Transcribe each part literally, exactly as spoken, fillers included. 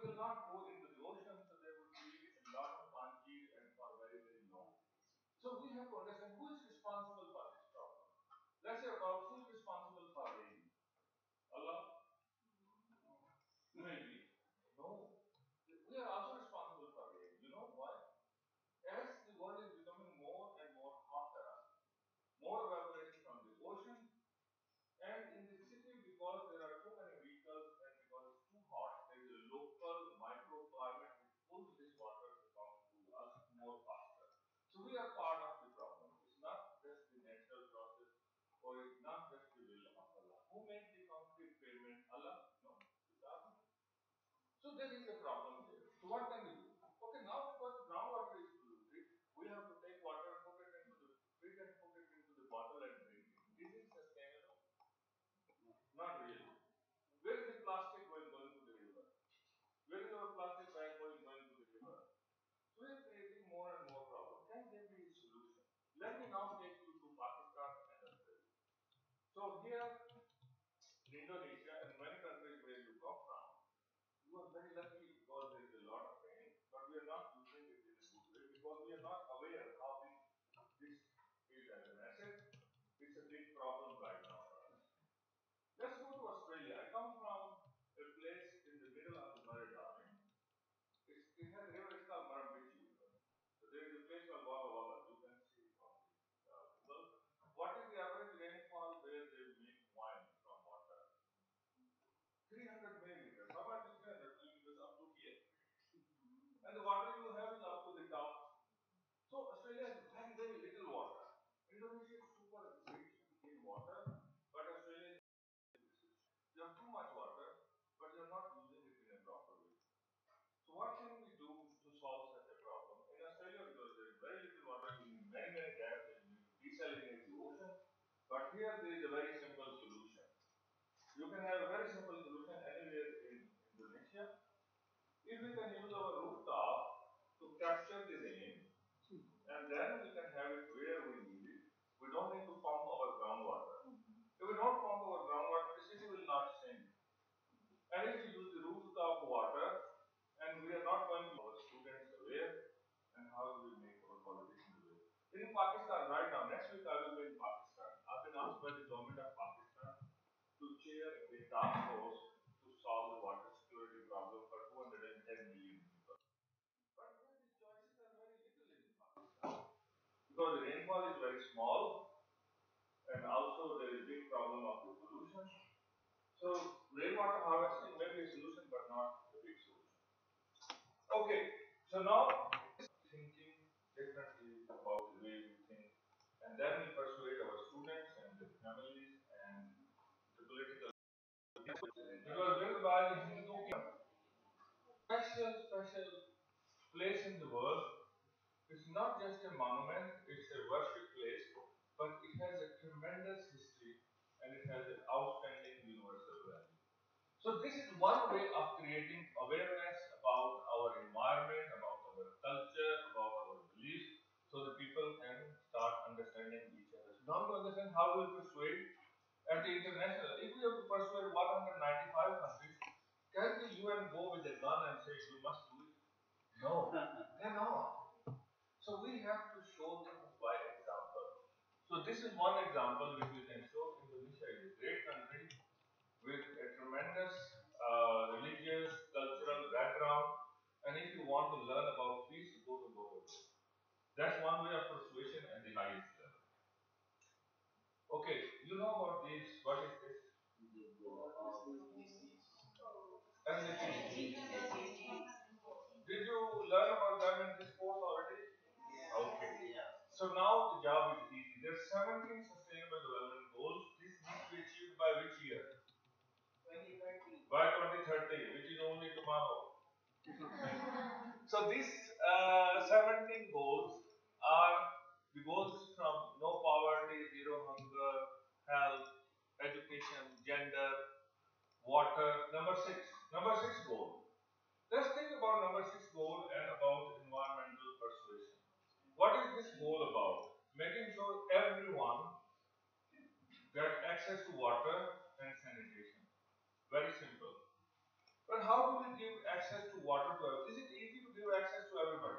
will not go into the ocean, so there would be a lot of fungi and for very, very long. So we have to understand who is responsible for this problem. Let's say about who is responsible for rain. Allah? Maybe. No. We are also responsible for rain. You know why? As the world is becoming more and more hotter, more evaporation from the ocean, and in the city, because there are too many vehicles and because it's too hot, there is a local microclimate which pulls this water to come to us more faster. So we are part of the problem. It's not just the natural process, or it's not just the will of Allah. Who makes the concrete pavement? Allah? No, it doesn't. So there is a problem there. So what can we do? Okay, now because the groundwater is polluted, we have to take water and put it into the fridge and put it into the bottle and drink it. Is it sustainable? Not really. Where is the plastic going, going to the river? Where is our plastic bag going, going to the river? So we are creating more and more problems. Can there be a solution? Let me now take you to Pakistan and Australia. So here in Indonesia and many countries where you come from, you are very lucky because there is a lot of rain, but we are not using it in a good way because we are not aware how big this is as an asset. It's a big problem right now for us. Let's go to Australia. I come from a place in the middle of the Murray Darling. It's, it has a river, it's called Murrumbidgee River. So there is a place called Wagga Wagga. You can see it on the uh, Google. What is the average rainfall where they make wine from water? three hundred millimeters. How much is three hundred millimeters up to here? And the water you have is up to the top. So Australia has very, very little water. Indonesia is super rich in water, but Australia you have too much water, but you're not using it in a proper way. So what can we do to solve such a problem? In Australia, because there is very little water, you need many, many dams and you desalinate the ocean. But here there is a very simple solution. You can have a very simple solution anywhere in Indonesia. If we can use our rooftop to capture the rain, and then we can have it where we need it. We don't need to pump our groundwater. If we don't pump our groundwater, the city will not sink. And if we use the rooftop water, and we are not going to our students aware, and how do we make our politicians aware? In Pakistan right now, next week I will be in Pakistan. I've been asked by the government of Pakistan to chair a task force to solve the water security problem for two hundred ten million people. But here the choices are very little in Pakistan. Because the rainfall is very small, and also there is a big problem of the pollution. So rainwater harvesting may be a solution, but not a big solution. Okay, so now thinking differently about the way we think, and then we persuade our students and the families and the political. Because Virubhai is Hindu special, special place in the world. It's not just a monument, it's a worship place, but it has a tremendous history and it has an outstanding universal value. So this is one way of creating awareness about our environment, about our culture, about our beliefs, so that people can start understanding each other. So now to understand how we persuade at the international, if we have to persuade one hundred ninety-five countries, can the U N go with a gun and say you must do it? No, cannot. So we have to show them by example. So this is one example which we can show. Indonesia is a great country with a tremendous uh, religious, cultural background, and if you want to learn about peace, go to Goa. That's one way of persuasion at the highest level. Okay, you know about this. What is this? S D Gs. Did you learn about them in this course already? Okay. So now the job is easy. There are seventeen sustainable development goals. This needs to be achieved by which year? By twenty thirty, which is only tomorrow. So these uh, seventeen goals are the goals from no poverty, zero hunger, health, education, gender, water. Number six. Number six goal. Let's think about number six goal and about environmental persuasion. What is this goal about? Making sure everyone gets access to water and sanitation. Very simple. But how do we give access to water to everyone? Is it easy to give access to everybody?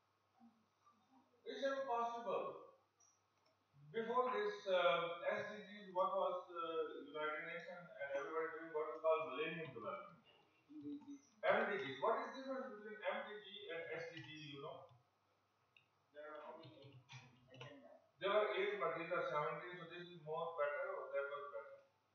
It's impossible. Before this um, S D Gs, what was uh, United Nations and everybody doing what is called Millennium Development. M D Gs. What is the difference between M D G and S D G? You know? There were eight, but these are seventeen. So this is more better, or that was better?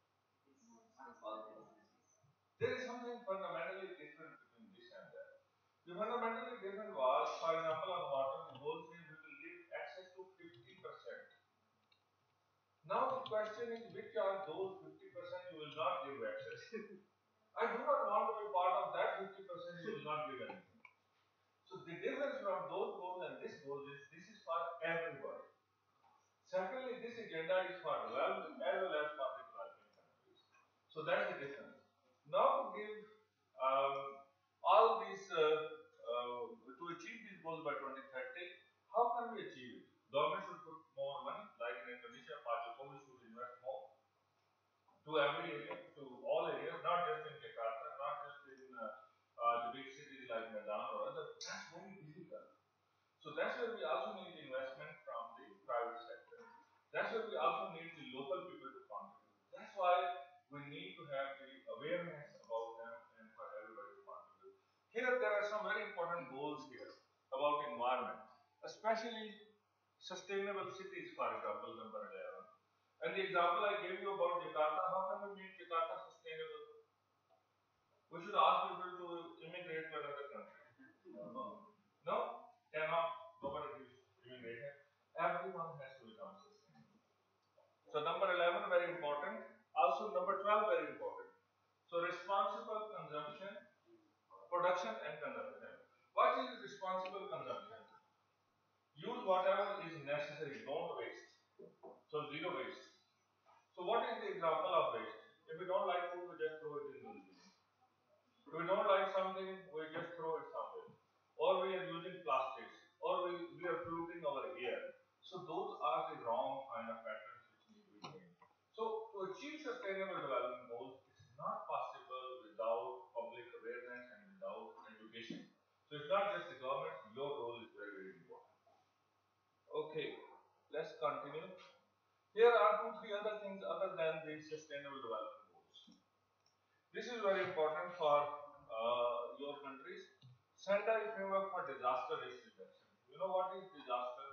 There is something fundamentally different between this and that. The fundamentally different was, for example, on water, the goal says we will give access to fifty percent. Now the question is, which are those fifty percent you will not give access? I do not want to be part of that fifty percent you will not give anything. So the difference from those goals and this goal is, this is for everybody. Secondly, this agenda is for developed as well as for the developing countries. So that's the difference. Now to give um, all these, uh, uh, to achieve these goals by twenty thirty, how can we achieve it? Government should put more money, like in Indonesia, Pak Jokowi should invest more to every area, to all areas, not just in Jakarta, not just in uh, uh, the big cities like Medan or other. That's very difficult. So that's where we also need investment from the private sector. That's where we also need the local people to contribute. That's why we need to have the awareness about them and for everybody to contribute. Here there are some very important goals here about environment, especially sustainable cities, for example, number eleven. And the example I gave you about Jakarta, how can we make Jakarta sustainable? We should ask people to immigrate to another country. No? No? Cannot. Nobody gives immigration. Everyone has to become sustainable. So number eleven, very important. Also number twelve, very important. So responsible consumption, production and consumption. What is responsible consumption? Use whatever is necessary, don't waste. So zero waste. So what is the example of waste? If we don't like food, we just throw it in the bin. If we don't like something, we just throw it somewhere. Or we are using plastics, or we, we are polluting our air. So those are the wrong kind of patterns which need to be changed. So to achieve sustainable development goals is not possible without public awareness and without education. So it's not just the government, your role is very, very important. Okay, let's continue. Here are two, three other things other than the sustainable development goals. This is very important for uh, your countries. Sendai framework for disaster risk reduction. You know what is disaster?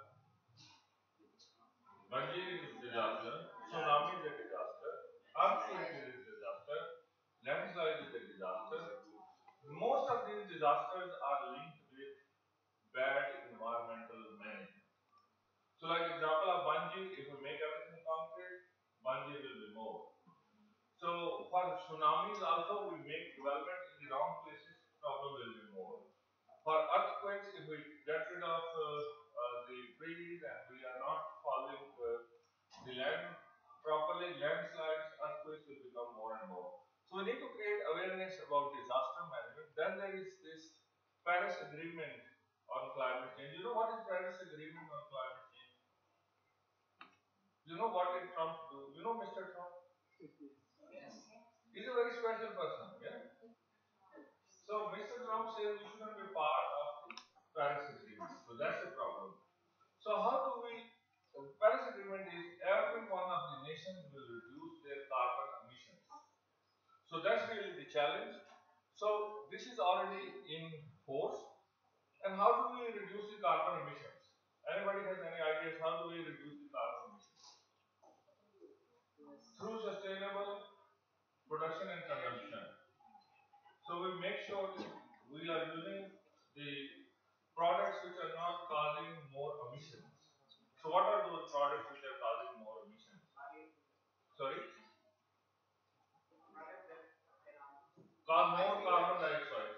Banjir is disaster, tsunami is a disaster, earthquake is a disaster, landslide is a disaster. Most of these disasters are linked with bad environmental management. So like example of Banjir, if we make everything concrete, Banjir will be more. So for tsunamis also, we make development in the wrong places, problem will be more. For earthquakes, if we get rid of uh, uh, the trees and we are not following uh, the land properly, landslides, earthquakes will become more and more. So we need to create awareness about disaster management. Then there is this Paris Agreement on climate change. You know what is Paris Agreement on climate change? You know what did Trump do? You know Mister Trump? Yes. He's a very special person, yeah? So Mister Trump says we shouldn't be part of the Paris Agreement. So that's the problem. So how do we, the Paris Agreement is every one of the nations will reduce their carbon emissions. So that's really the challenge. So this is already in force. And how do we reduce the carbon emissions? Anybody has any ideas how do we reduce the carbon emissions? Through sustainable production and consumption. So we make sure we are using the products which are not causing more emissions. So what are those products which are causing more emissions? Sorry? Cause more carbon dioxide.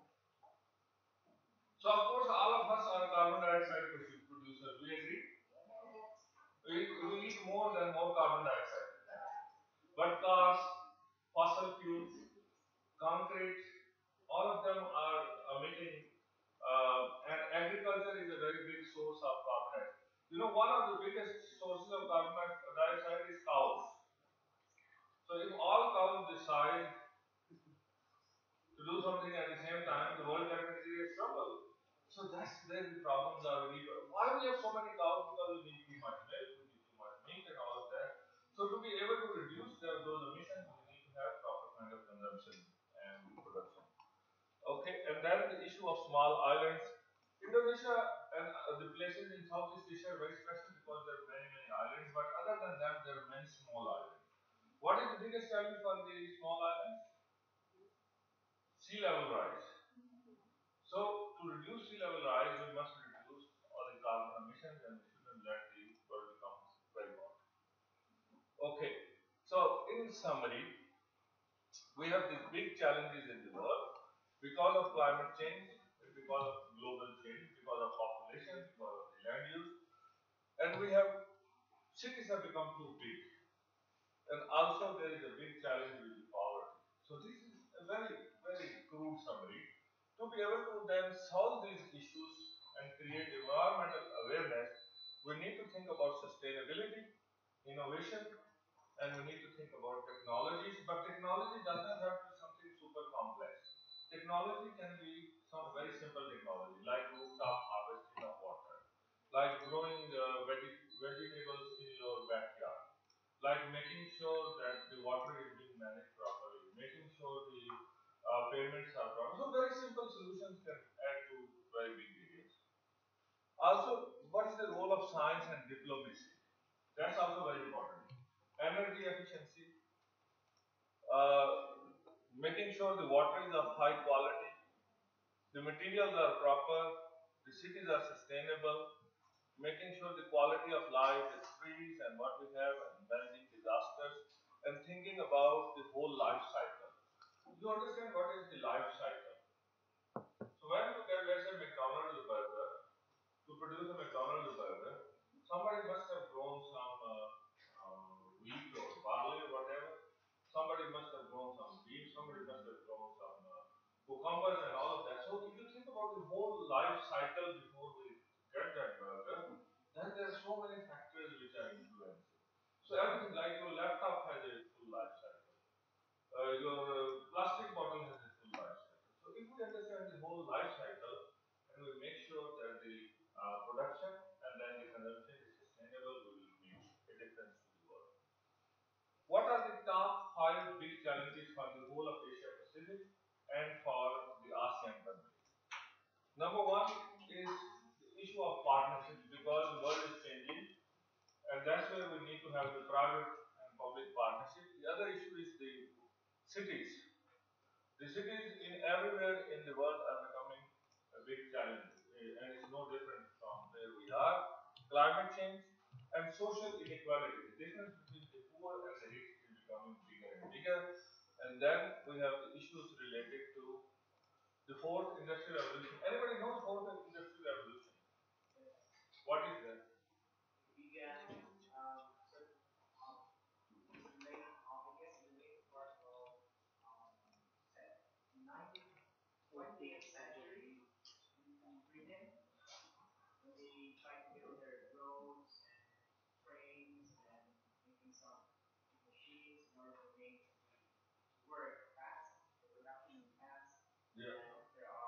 So of course all of us are carbon dioxide producers. We agree? We, we need more than more carbon dioxide. But cars, fossil fuels, concrete, all of them are emitting, uh, and agriculture is a very big source of carbon dioxide. You know, one of the biggest sources of carbon dioxide is cows. So if all cows decide to do something at the same time, the world So that's where the problems are. We need to, why we have so many cows? Because we need too much milk, we need too much meat, and all of that. So to be able to reduce the, those emissions, we need to have proper kind of consumption and production. Okay, and then the issue of small islands. Indonesia and uh, the places in Southeast Asia are very special because there are many, many islands, but other than that, there are many small islands. What is the biggest challenge for the small islands? Sea level rise. So, to reduce sea level rise, we must reduce all the carbon emissions and we shouldn't let the world become very hot. Okay, so in summary, we have these big challenges in the world because of climate change, because of global change, because of population, because of the land use, and we have cities have become too big, and also there is a big challenge with the poverty. So this is a very, very crude summary. To be able to then solve these issues and create environmental awareness, we need to think about sustainability, innovation, and we need to think about technologies. But technology doesn't have to be something super complex. Technology can be some very simple technology, like rooftop harvesting of water, like growing uh, veg- vegetables in your backyard, like making sure that the water is being managed properly, making sure the uh, payments are proper. So very simple solutions can add to very big areas. Also, what is the role of science and diplomacy? That's also very important. Energy efficiency, uh, making sure the water is of high quality, the materials are proper, the cities are sustainable, making sure the quality of life, the trees and what we have, and managing disasters, and thinking about the whole life cycle. You understand what is the life cycle? So when you get, let's say, McDonald's burger, to produce a McDonald's burger, somebody must have grown some uh, uh, wheat or barley or whatever. Somebody must have grown some beef. Somebody must have grown some uh, cucumbers and all of that. So if you think about the whole life cycle before we get that burger, then there are so many factors which are influencing. So everything like your laptop has a full life cycle. Uh, your uh, plastic bottle has a full life cycle. So if we understand the whole life cycle and we make sure that the uh, production and then the consumption is sustainable, we will make a difference to the world. What are the top five big challenges for the whole of Asia Pacific and for the ASEAN countries? Number one is the issue of partnerships because the world is changing and that's where we need to have the private and public partnership. The other issue is the cities. The cities in everywhere in the world are becoming a big challenge, eh, and it's no different from where we are. Climate change and social inequality. The difference between the poor and the rich is becoming bigger and bigger. And then we have the issues related to the fourth industrial revolution. Anybody knows fourth industrial revolution? What is that? Yeah.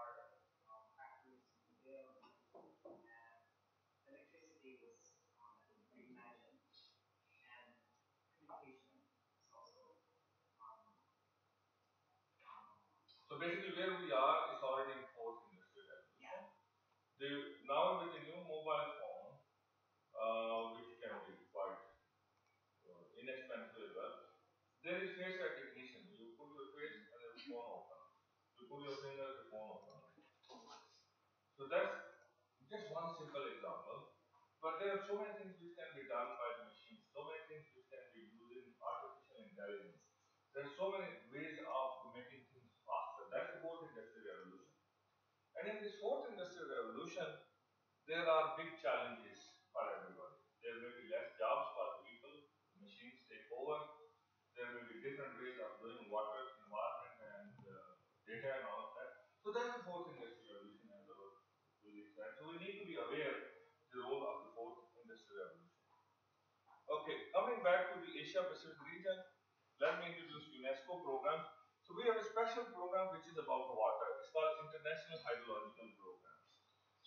So basically, where we are is already in fourth industrial revolution. The, now with the new mobile phone, uh, which can be quite uh, inexpensive as well, there is face recognition. You put your face and the phone open. You put your finger, the phone open. So that's just one simple example. But there are so many things which can be done by the machines, so many things which can be using artificial intelligence. There are so many ways of making things faster. That's the fourth industrial revolution. And in this fourth industrial revolution, there are big challenges for everybody. There may be less jobs for the people, machines take over, there may be different ways of doing water, environment, and uh, data and all of that. So that's the fourth industrial revolution as our colleague said. So we need to be aware the role of the fourth industrial revolution. Okay, coming back to the Asia Pacific region, let me introduce UNESCO program. So we have a special program which is about water. It's called International Hydrological Program.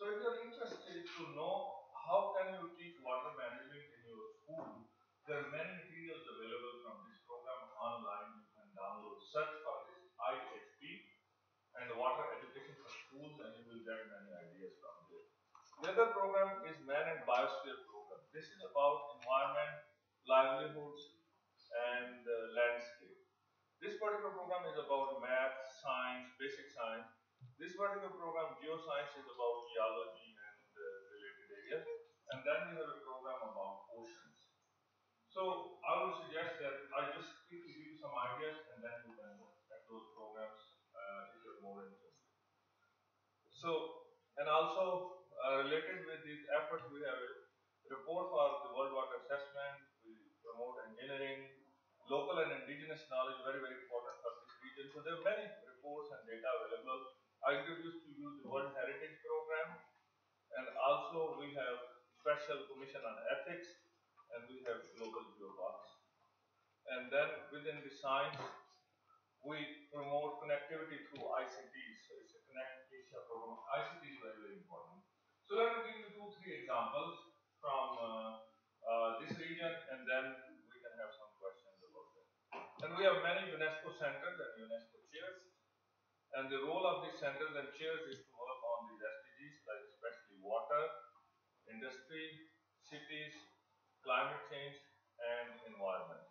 So if you're interested to know how can you teach water management in your school, there are many materials available from this program online. You can download, search for this I H P and the water education for schools, and you will get many ideas from there. The other program is Man and Biosphere program. This is about environment, livelihoods, and uh, landscape. This particular program is about math, science, basic science. This particular program, geoscience, is about geology and uh, related areas. And then we have a program about oceans. So I would suggest that I just quickly give you some ideas, and then you can look at those programs uh, if you're more interested. So, and also uh, related with these efforts, we have a report for the World Water Assessment. We promote engineering, local and indigenous knowledge, very, very important for this region. So there are many reports and data available. I introduced to you the World Heritage Program, and also we have Special Commission on Ethics, and we have Global Geoparks. And then within the science, we promote connectivity through I C Ts. So it's a Connect Asia program. I C T is very, very important. So let me give you two, three examples from uh, uh, this region, and then we can have some questions about that. And we have many UNESCO centers and UNESCO chairs. And the role of these centers and chairs is to work on these S D Gs, like especially water, industry, cities, climate change, and environment.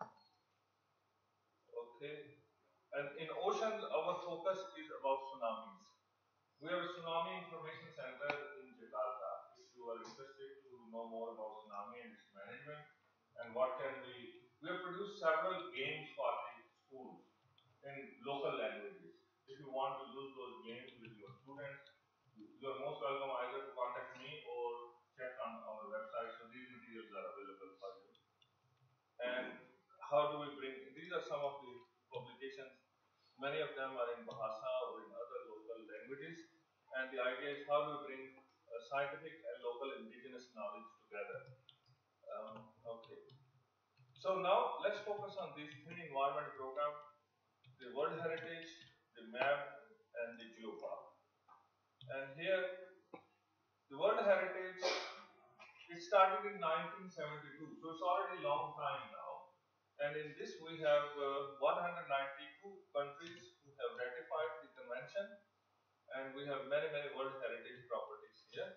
Okay. And in oceans, our focus is about tsunamis. We have a tsunami information center in Jakarta. If you are interested to know more about tsunami and its management and what can we, we have produced several games for the schools in local languages. If you want to use those games with your students, you are most welcome either to contact me or check on our website. So these materials are available for you. And how do we bring, these are some of the publications. Many of them are in Bahasa or in other local languages. And the idea is how do we bring uh, scientific and local indigenous knowledge together. Um, okay. So now let's focus on these three environment programs: the World Heritage, the M A B, and the Geopark. And here, the World Heritage, it started in nineteen seventy-two, so it's already a long time now. And in this, we have uh, one hundred ninety-two countries who have ratified the convention, and we have many, many World Heritage properties here.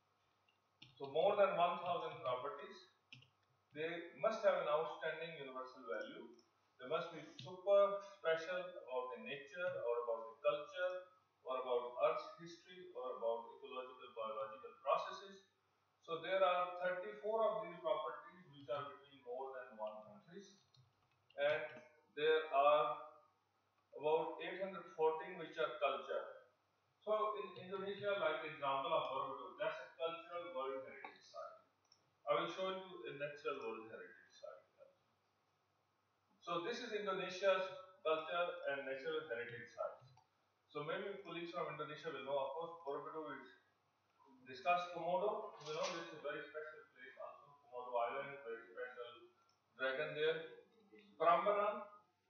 So more than one thousand properties. They must have an outstanding universal value. They must be super special about the nature or about the culture or about Earth's history or about ecological biological processes. So there are thirty-four of these properties which are between more than one countries, and there are about eight hundred fourteen which are culture. So in Indonesia, like the example of Borobudur, that's a cultural World Heritage Site. I will show you a natural World Heritage Site. So this is Indonesia's culture and natural heritage sites. So maybe colleagues from Indonesia will know. Of course, Borobudur is discussed. Komodo, you know, this is a very special place also. Komodo Island, very special dragon there. Prambanan,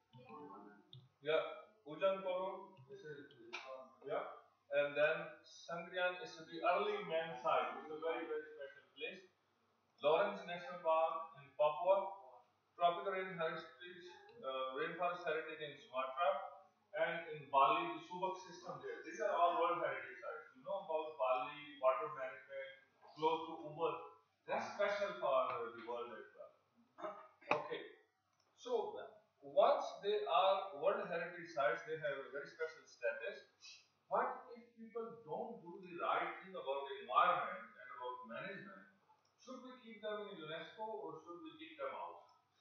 yeah. Ujang Koro, this is, yeah. And then Sangrian is the early man site. It's a very, very special place. Lawrence National Park in Papua, tropical rainforest, uh, rainforest heritage in Sumatra, and in Bali, the Subak system there. These are all World Heritage sites. You know about Bali, water management, close to Ubud. That's special for the world as well. Okay. So, once they are World Heritage sites, they have a very special status. But if people don't do the right thing about the environment and about management, should we keep them in UNESCO or should we kick them out?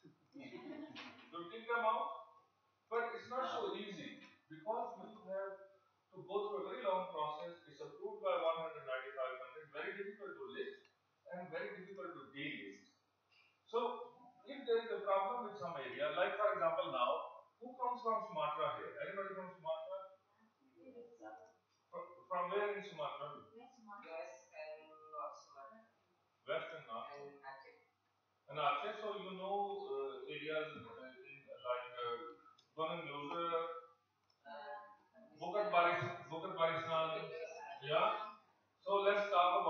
Should kick them out? But it's not so easy because we have to go through a very long process. It's approved by one hundred ninety-five countries, very difficult to list and very difficult to delist. So, if there is a problem with some area, like for example now, who comes from Sumatra here? Anybody from Sumatra? From, from where in Sumatra? West and North Sumatra. West and North. And Aceh. And Aceh, so you know uh, areas uh, in, like uh, Gunung Luzer, Bukit Baris, Bukit Barisan, yeah. So let's talk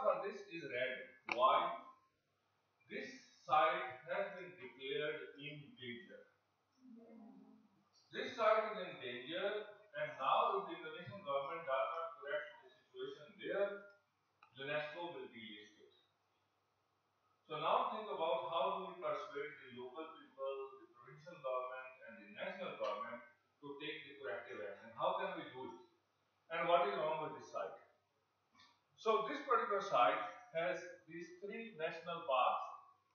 for this is red. Why? This site has been declared in danger. This site is in danger, and now if the Indonesian government does not correct the situation there, UNESCO will delist it. So now think about how do we persuade the local people, the provincial government, and the national government to take the corrective action. How can we do it? And what is wrong with this site? So this particular site has these three national parks.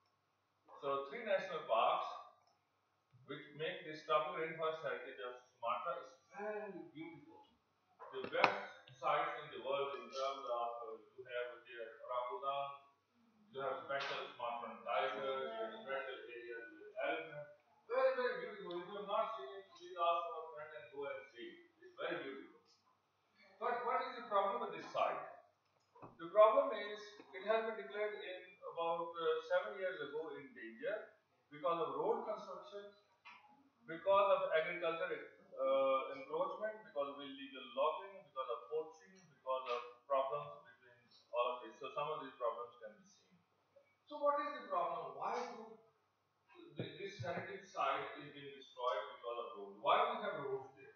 So three national parks which make this tropical rainforest heritage of Sumatra is very beautiful. The best sites in the world in terms of uh, you have here orangutan, you have special Sumatran tigers, you have special areas with elephants. Very, very beautiful. If you have not seen it, please ask our friend and go and see it. It's very beautiful. But what is the problem with this site? The problem is it has been declared in about uh, seven years ago in danger because of road construction, because of agricultural uh, encroachment, because of illegal logging, because of poaching, because of problems between all of this. So some of these problems can be seen. So what is the problem? Why do this heritage site is being destroyed because of road? Why we have roads there?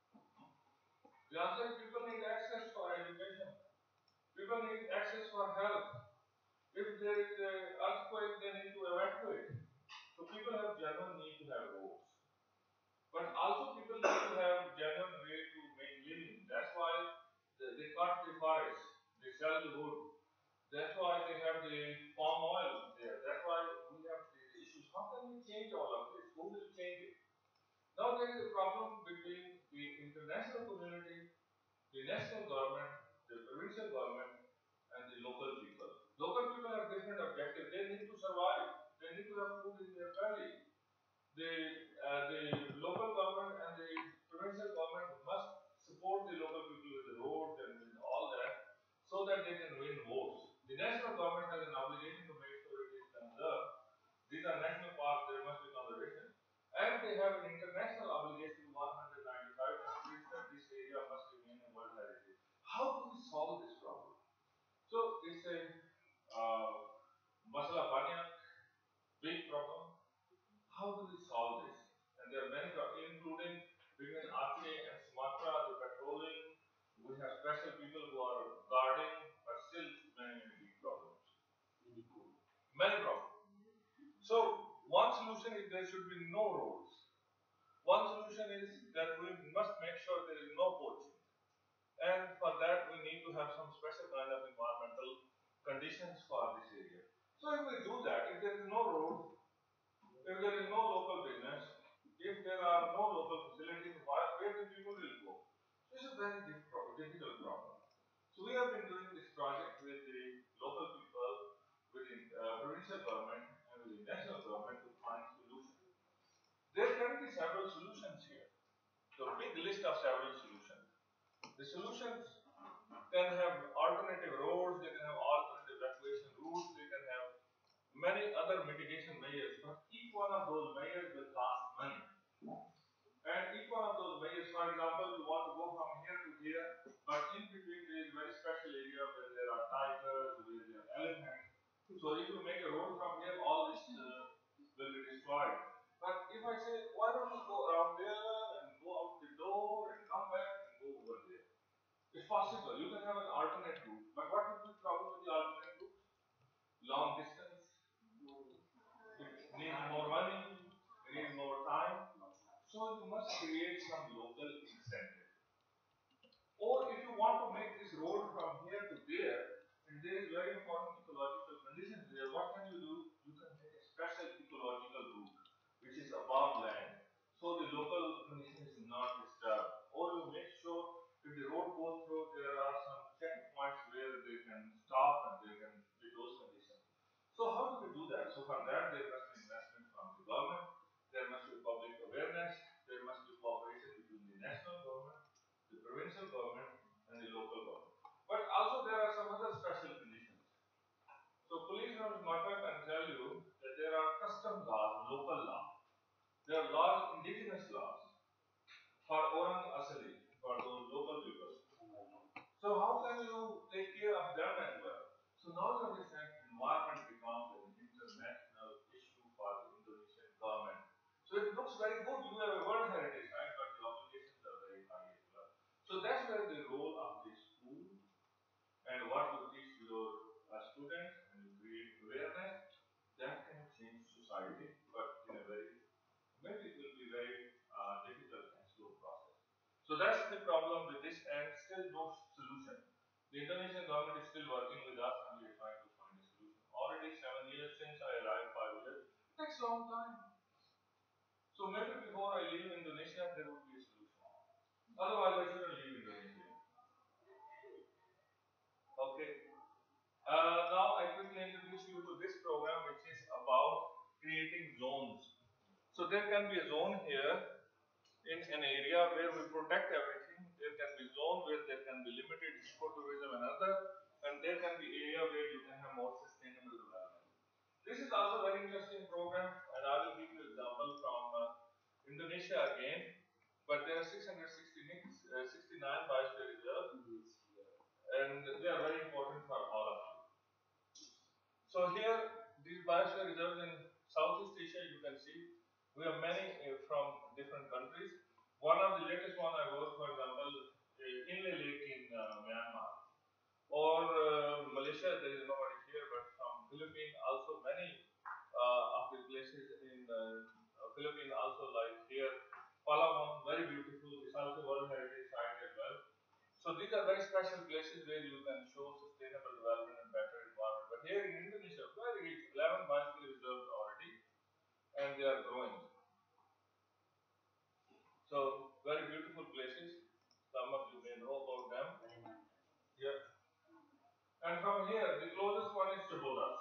The answer is people need access for education. People need access for health. If there is an earthquake, they need to evacuate. So people have genuine need to have roads. But also people need to have genuine way to make living. That's why they, they cut the forest, they sell the wood. That's why they have the palm oil there. That's why we have these issues. How can we change all of this? Who will change it? Now there is a problem between the international community, the national government, the provincial government, and the local people. Local people have different objectives. They need to survive. They need to have food in their family. The, uh, the local government and the provincial government must support the local people with the roads and with all that so that they can win votes. The national government has an obligation to make sure it is conserved. These are national parks, there must be conservation. And they have an international obligation to one hundred ninety-five countries that this area must remain a world heritage. How do we solve this problem? So it's a uh, masala banyak, big problem. How do we solve this? And there are many problems, including between Aceh and Sumatra, the patrolling. We have special people who are guarding, but still many, many big problems. Many problems. So one solution is there should be no roads. One solution is that we must make sure there is no poaching. And for that we need to have some special kind of environmental conditions for this area. So if we do that, if there is no road, if there is no local business, if there are no local facilities, where the people will go? This is a very difficult, difficult problem. So we have been doing this project with the local people, with the uh, provincial government, and with the national government to find solutions. There can be several solutions here. So a big list of several solutions. The solutions can have alternative roads, they can have alternative evacuation routes, they can have many other mitigation measures, but each one of those measures will cost money. And each one of those measures, for example, you want to go from here to here, but in between there is a very special area where there are tigers, where there are elephants. So if you make a road from here, all this uh, will be destroyed. But if I say, why don't you go around there and go out the door and come back and go over there? It's possible. You can have an alternate route. But what would be the problem with the alternate route? Long distance. It needs more money. It needs more time. So you must create some local incentive. Or if you want to make this road from here to there, and there is very important ecological conditions there, what can you do? You can make a special ecological route, which is above land. So the local condition is not disturbed. Or you make sure if the road goes through, there are some checkpoints where they can stop and they can with those conditions. So how do we do that? So for that there must be investment from the government, there must be public awareness, there must be cooperation between the national government, the provincial government, and the local government. But also there are some other special conditions. So police from Sumatra can tell you that there are custom laws, local laws. There are laws, indigenous laws for Orang Asali, for those local people. So how can you take care of them as well? So long time. So maybe before I leave Indonesia, there would be a solution. Otherwise, I shouldn't leave Indonesia. Okay. Uh, now I quickly introduce you to this program, which is about creating zones. So there can be a zone here in an area where we protect everything. There can be zone where there can be limited ecotourism and other, and there can be area where you can have more sustainable development. This is also a very interesting program, and I will give you example from uh, Indonesia again. But there are six hundred sixty-nine biosphere reserves, and they are very important for all of you. So here, these biosphere reserves in Southeast Asia, you can see we have many uh, from different countries. One of the latest one I worked, for example, uh, Inle Lake in uh, Myanmar, or uh, Malaysia. There is nobody here, but from Philippines also many uh, of the places in uh, Philippines also like here. Palawan, very beautiful. It's also World Heritage Site as well. So these are very special places where you can show sustainable development and better environment. But here in Indonesia, very rich, eleven biosphere reserves already, and they are growing. So very beautiful places. Some of you may know about them. Yeah. And from here, the closest one is Chabodas.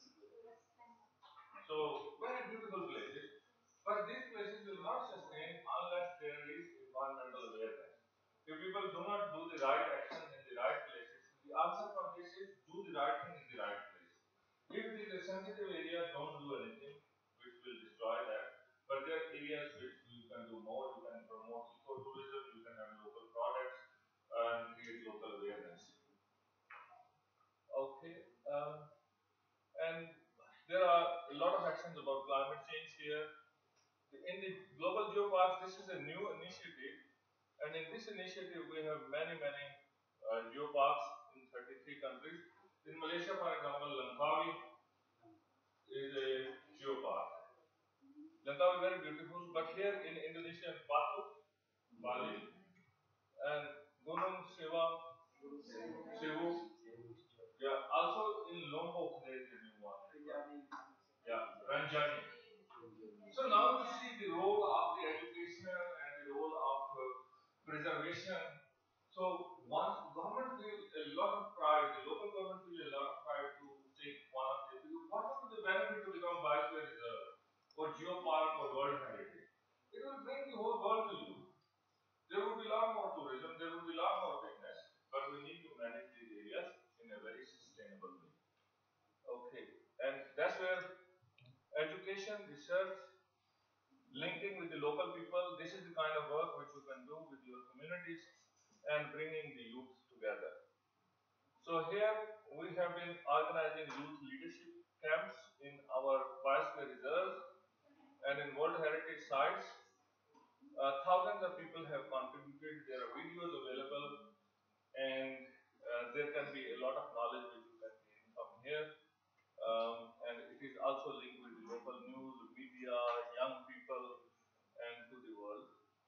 So very beautiful places. But these places will not sustain unless there is environmental awareness. If people do not do the right action in the right places, the answer from this is do the right thing in the right place. If it is a sensitive area, don't do anything which will destroy that. But there are areas which you can do more. You can promote ecotourism, you can have local products, and create local awareness. Okay. Um, and there are a lot of actions about climate change here. In the Global Geoparks, this is a new initiative, and in this initiative, we have many, many uh, geoparks in thirty-three countries. In Malaysia, for example, Langkawi is a geopark. Langkawi is very beautiful, but here in Indonesia, Batu, Bali, and Gunung Sewa, Sewu, yeah, also in Lombok, there is a new one. Yeah, Ranjani. So now you see the role of the education and the role of uh, preservation. So once government will a lot of pride, the local government will a lot of pride to take one of the. What would be the benefit to become biosphere reserve or geopark or world heritage? It will bring the whole world to you. There will be a lot more tourism, there will be a lot more business, but we need to manage these areas in a very sustainable way. Okay, and that's where education, research, linking with the local people, this is the kind of work which you can do with your communities and bringing the youth together. So here we have been organizing youth leadership camps in our biosphere reserves and in World Heritage sites. Uh, thousands of people have contributed. There are videos available, and uh, there can be a lot of knowledge which you can gain from here. Um, and it is also linked with the local news, media, young people, and to the world.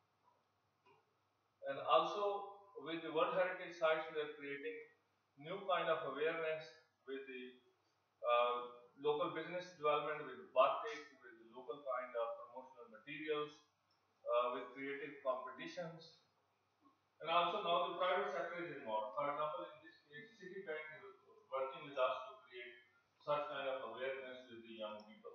And also with the World Heritage sites, we are creating new kind of awareness with the uh, local business development, with batik, with the local kind of promotional materials, uh, with creative competitions. And also now the private sector is involved. For example, in this case, Citibank is working with us to create such kind of awareness with the young people.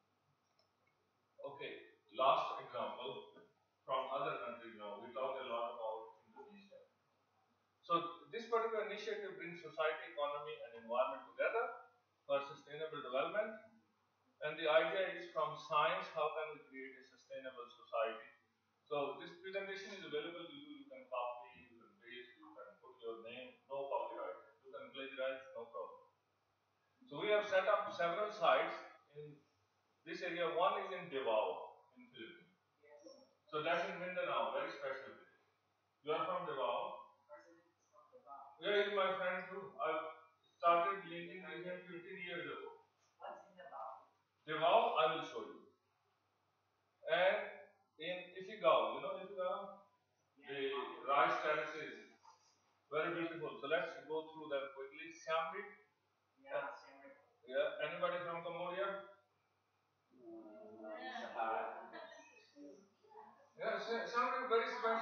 Okay, last example from other countries now. We talk a lot about Indonesia. So this particular initiative brings society, economy, and environment together for sustainable development. And the idea is from science, how can we create a sustainable society? So this presentation is available to you. You can copy, you can paste, you can put your name, no copyright. You can plagiarize, no problem. So we have set up several sites in this area. One is in Davao, in Philippines. So that's in Mindanao, very special place. You are from Davao? Yeah, he's my friend too. I started linking with him fifteen years ago. Davao, I will show you. And in Ifugao, you know Ifugao? The rice terraces, very beautiful. So let's go through them quickly. Siam Reap. Yeah, Yeah. Anybody from Cambodia?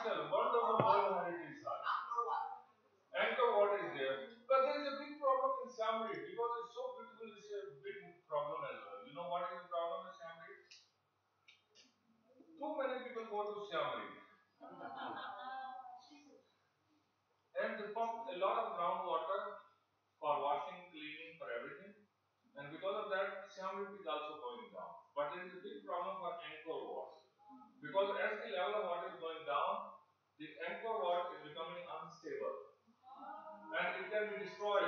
Himachal, World of the World Heritage Site. Angkor Wat is there. But there is a big problem in Siem Reap because it's so beautiful, it's a big problem as well. You know what is the problem with Siem Reap? Too many people go to Siem Reap. And they pump a lot of groundwater for washing, cleaning, for everything. And because of that, Siem Reap is also going down. But there is a big problem for Angkor Wat. Because as the level of water is going down, the Angkor Wat is becoming unstable. And it can be destroyed.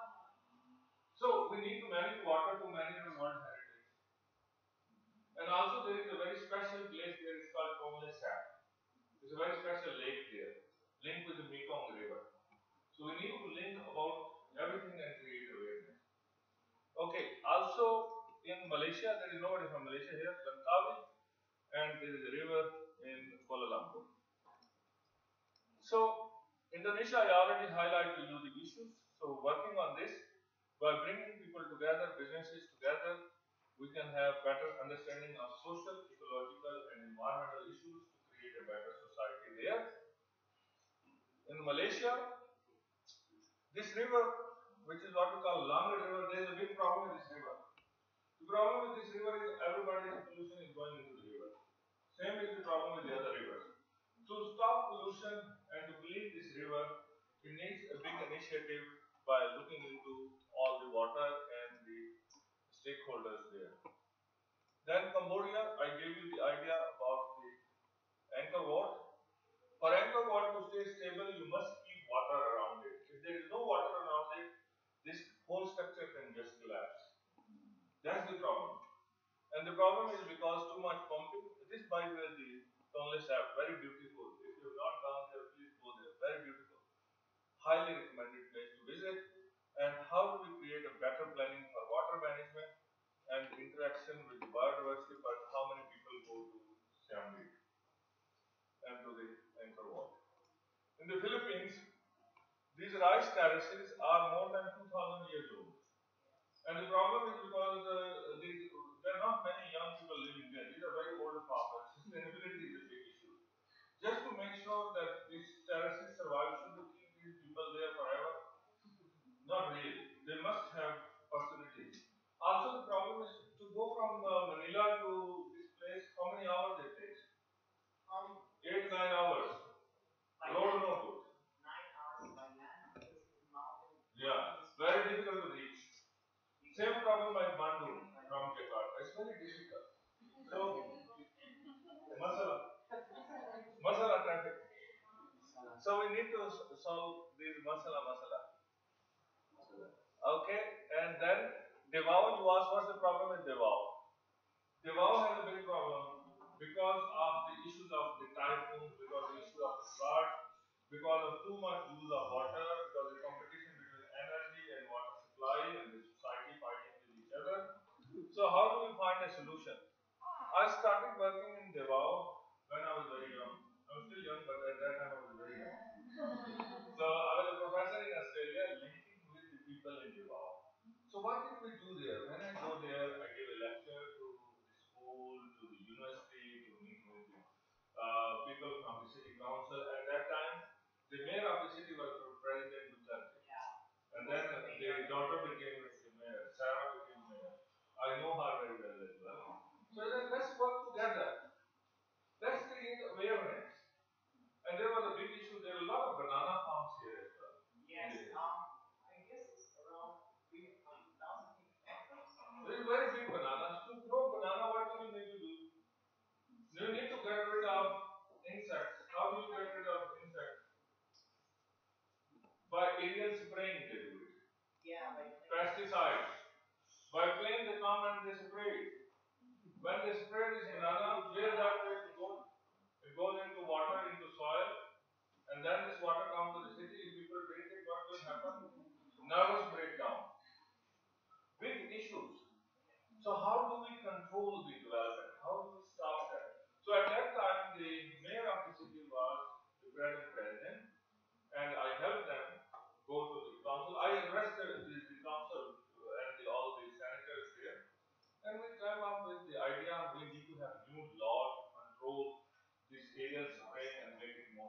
So we need to manage water to manage the World Heritage. And also there is a very special place there, it's called Tonle Sap. It's a very special lake there, linked with the Mekong River. So we need to link about everything and create awareness. Okay, also in Malaysia, there is nobody from Malaysia here, Langkawi, and there is a river in Kuala Lumpur. So Indonesia, I already highlighted to you the issues. So working on this, by bringing people together, businesses together, we can have better understanding of social, ecological, and environmental issues to create a better society there. In Malaysia, this river, which is what we call Lang River, there is a big problem with this river. The problem with this river is everybody's pollution is going into the river. Same is the problem with the other rivers. To stop pollution and to clean this river, it needs a big initiative by looking into all the water and the stakeholders there. Then Cambodia, I gave you the idea about the Angkor Wat. For Angkor Wat to stay stable, you must keep water around it. If there is no water around it, this whole structure can just collapse. That's the problem. And the problem is because too much pumping. This, by the way, the Tonle Sap, very beautiful. If you have not gone there, please go there. Very beautiful. Highly recommended place to visit. And how do we create a better planning for water management and interaction with the biodiversity, but how many people go to Siem Reap and to the Angkor Wat? In the Philippines, these rice terraces are more than two thousand years old. And the problem is because uh, these, there are not many young people living there. These are very old farmers. Sustainability is a big issue. Just to make sure that these terraces survive, should we keep these people there forever? Not really. They must have facilities. Also, the problem is to go from uh, Manila to this place, how many hours it takes? Um, Eight, nine hours. Road no good. Nine hours by land, because it's mountain. Yeah, very difficult to reach. Same problem by Bandung from Jakarta. It's very difficult. So, masala, masala traffic. So we need to solve this masala masala. Okay, and then Davao, you asked what's the problem with Davao? Davao has a big problem because of the issues of the typhoons, because of the issue of the flood, because of too much use of water, because of the competition between energy and water supply and the society fighting with each other. So how do we find a solution? I started working in Davao when I was very young. I'm still young, but at that time I was very young. So I was a professor in Australia linking with the people in Davao. So what did we do there? When I go there, I give a lecture to the school, to the university, to meet with the uh, people from the city council. At that time, the mayor of the city was President Duterte. Yeah. And then the daughter became the mayor, Sarah became mayor. I know her very well as well. So then let's work together. Let's create awareness. And there was a big issue. There are a lot of banana farms here as well. Yes. Um, I guess it's around three thousand hectares. There is very big bananas. To grow banana, what do you need to do? You need to get rid of insects. How do you get rid of insects? By aerial spraying, they do it. Yeah, by Pesticides. By plane, they come and they spray it. When they spray this banana, where that way it goes? It goes into water, into soil, and then this water comes to the city. If people drink it, what will happen? Nervous breakdown. Big issues. So how do we control the development? How do we stop that? So at that time, the mayor of the city was the present president, and I helped them go to the council. I addressed the, the, the council and the, all the senators there, and we came up with the idea we need to have new law to control this aerial spraying and make it more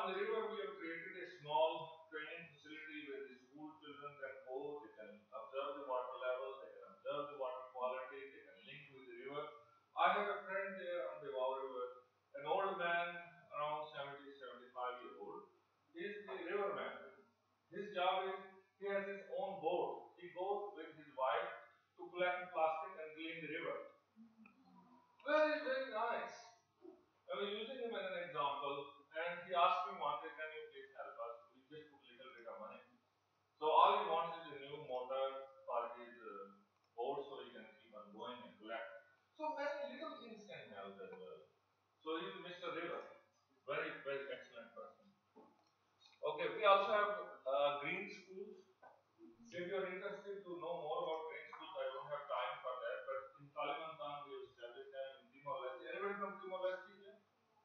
on the river, we have created a small training facility where the school children can go, they can observe the water level, they can observe the water quality, they can link with the river. I have a friend there on the Wow River, an old man around seventy, seventy-five years old. He is the riverman. His job is he has his own boat. He goes with his wife to collect plastic and clean the river. Very, very nice. I was using him as an example, and he asked me one day, can you please help us? We just put a little bit of money. So all he wants is a new motor for his uh, boat so he can keep on going and collect. So many little things can help as well. So he's Mister River. Very, very excellent person. Okay, we also have uh, green schools. If you are interested to know more about green schools, I don't have time for that, but in Kalimantan we have established them in Timor Leste. Anybody from Timor Leste here?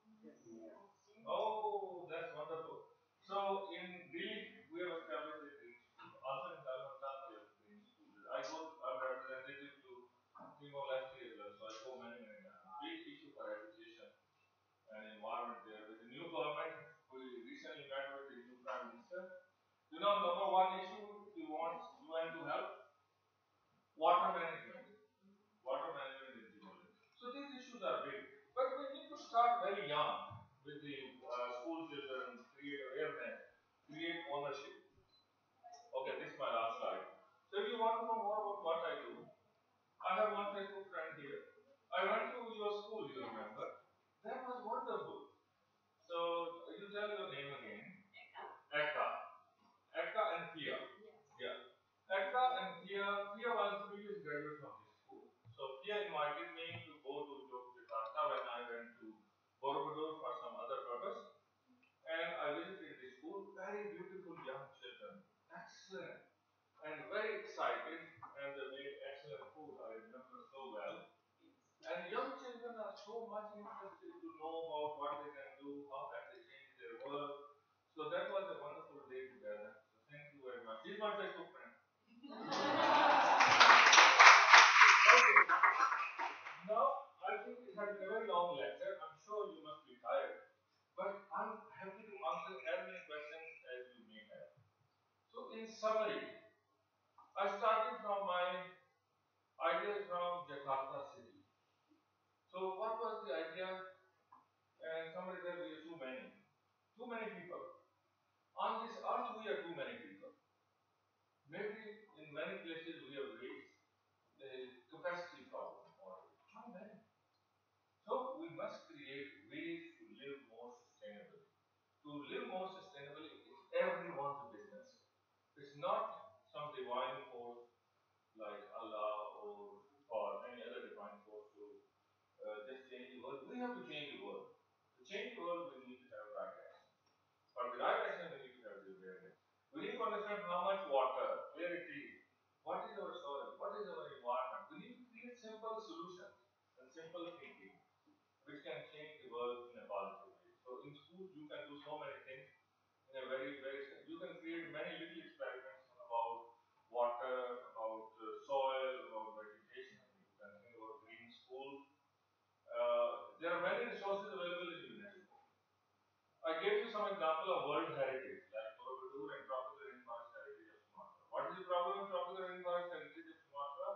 Oh, that's wonderful. So in Dili, we have established a green school. Also in Kalimantan, we have green schools. I go, I'm representative to Timor Leste as well, so I go many, many times. Big issue for education and environment there. With the new government, we recently met with the new Prime Minister. You know, number one issue he wants U N to help water management. Water management in Timor Leste. So these issues are big. But we need to start very young with the uh, school children, create awareness, create ownership. Okay, this is my last slide. So if you want to know more about what I do, I have one Facebook friend here. I went to your school, you remember? That was wonderful. So you tell your name again. Eka. Eka and Pia. Yeah. Eka and Pia, Pia was the previous graduate from this school. So Pia invited me to go to Yogyakarta when I went to Borobudur for some other purpose. And I visited the school. Very beautiful young children. Excellent. And very excited. And they made excellent food. I remember so well. And young children are so much interested to know about what they can do, how can they change their world. So that was a wonderful day together. So thank you very much. He's my Facebook friend. Okay. Now, I think it has been a very long lecture. I'm sure you must be tired. But I'm happy to answer as many questions as you may have. So, in summary, I started from my ideas from Jakarta city. So, what was the idea? And somebody said we are too many. Too many people. On this earth, we are too many people. Maybe in many places we have reached the capacity problem or too many. So we must create ways to live more sustainably. To live more sustainably is everyone's business. It's not some divine force like Allah or, or any other divine force to uh, just change the world. We have to change the world. To change the world, we need to have right action. For the right action, we need to have the awareness. We need to understand how much water, where it is, what is our soil, what is our environment. We need to create simple solutions and simple thinking which can change the world in a positive way. So in schools, you can do so many things in a very, very, you can create many little experiments about water, about uh, soil, about vegetation. You can think about green schools. Uh, there are many resources available in UNESCO. I gave you some example of world heritage, like Borobudur and Tropical Rainforest Heritage of Sumatra. What is the problem with Tropical Rainforest Heritage of Sumatra?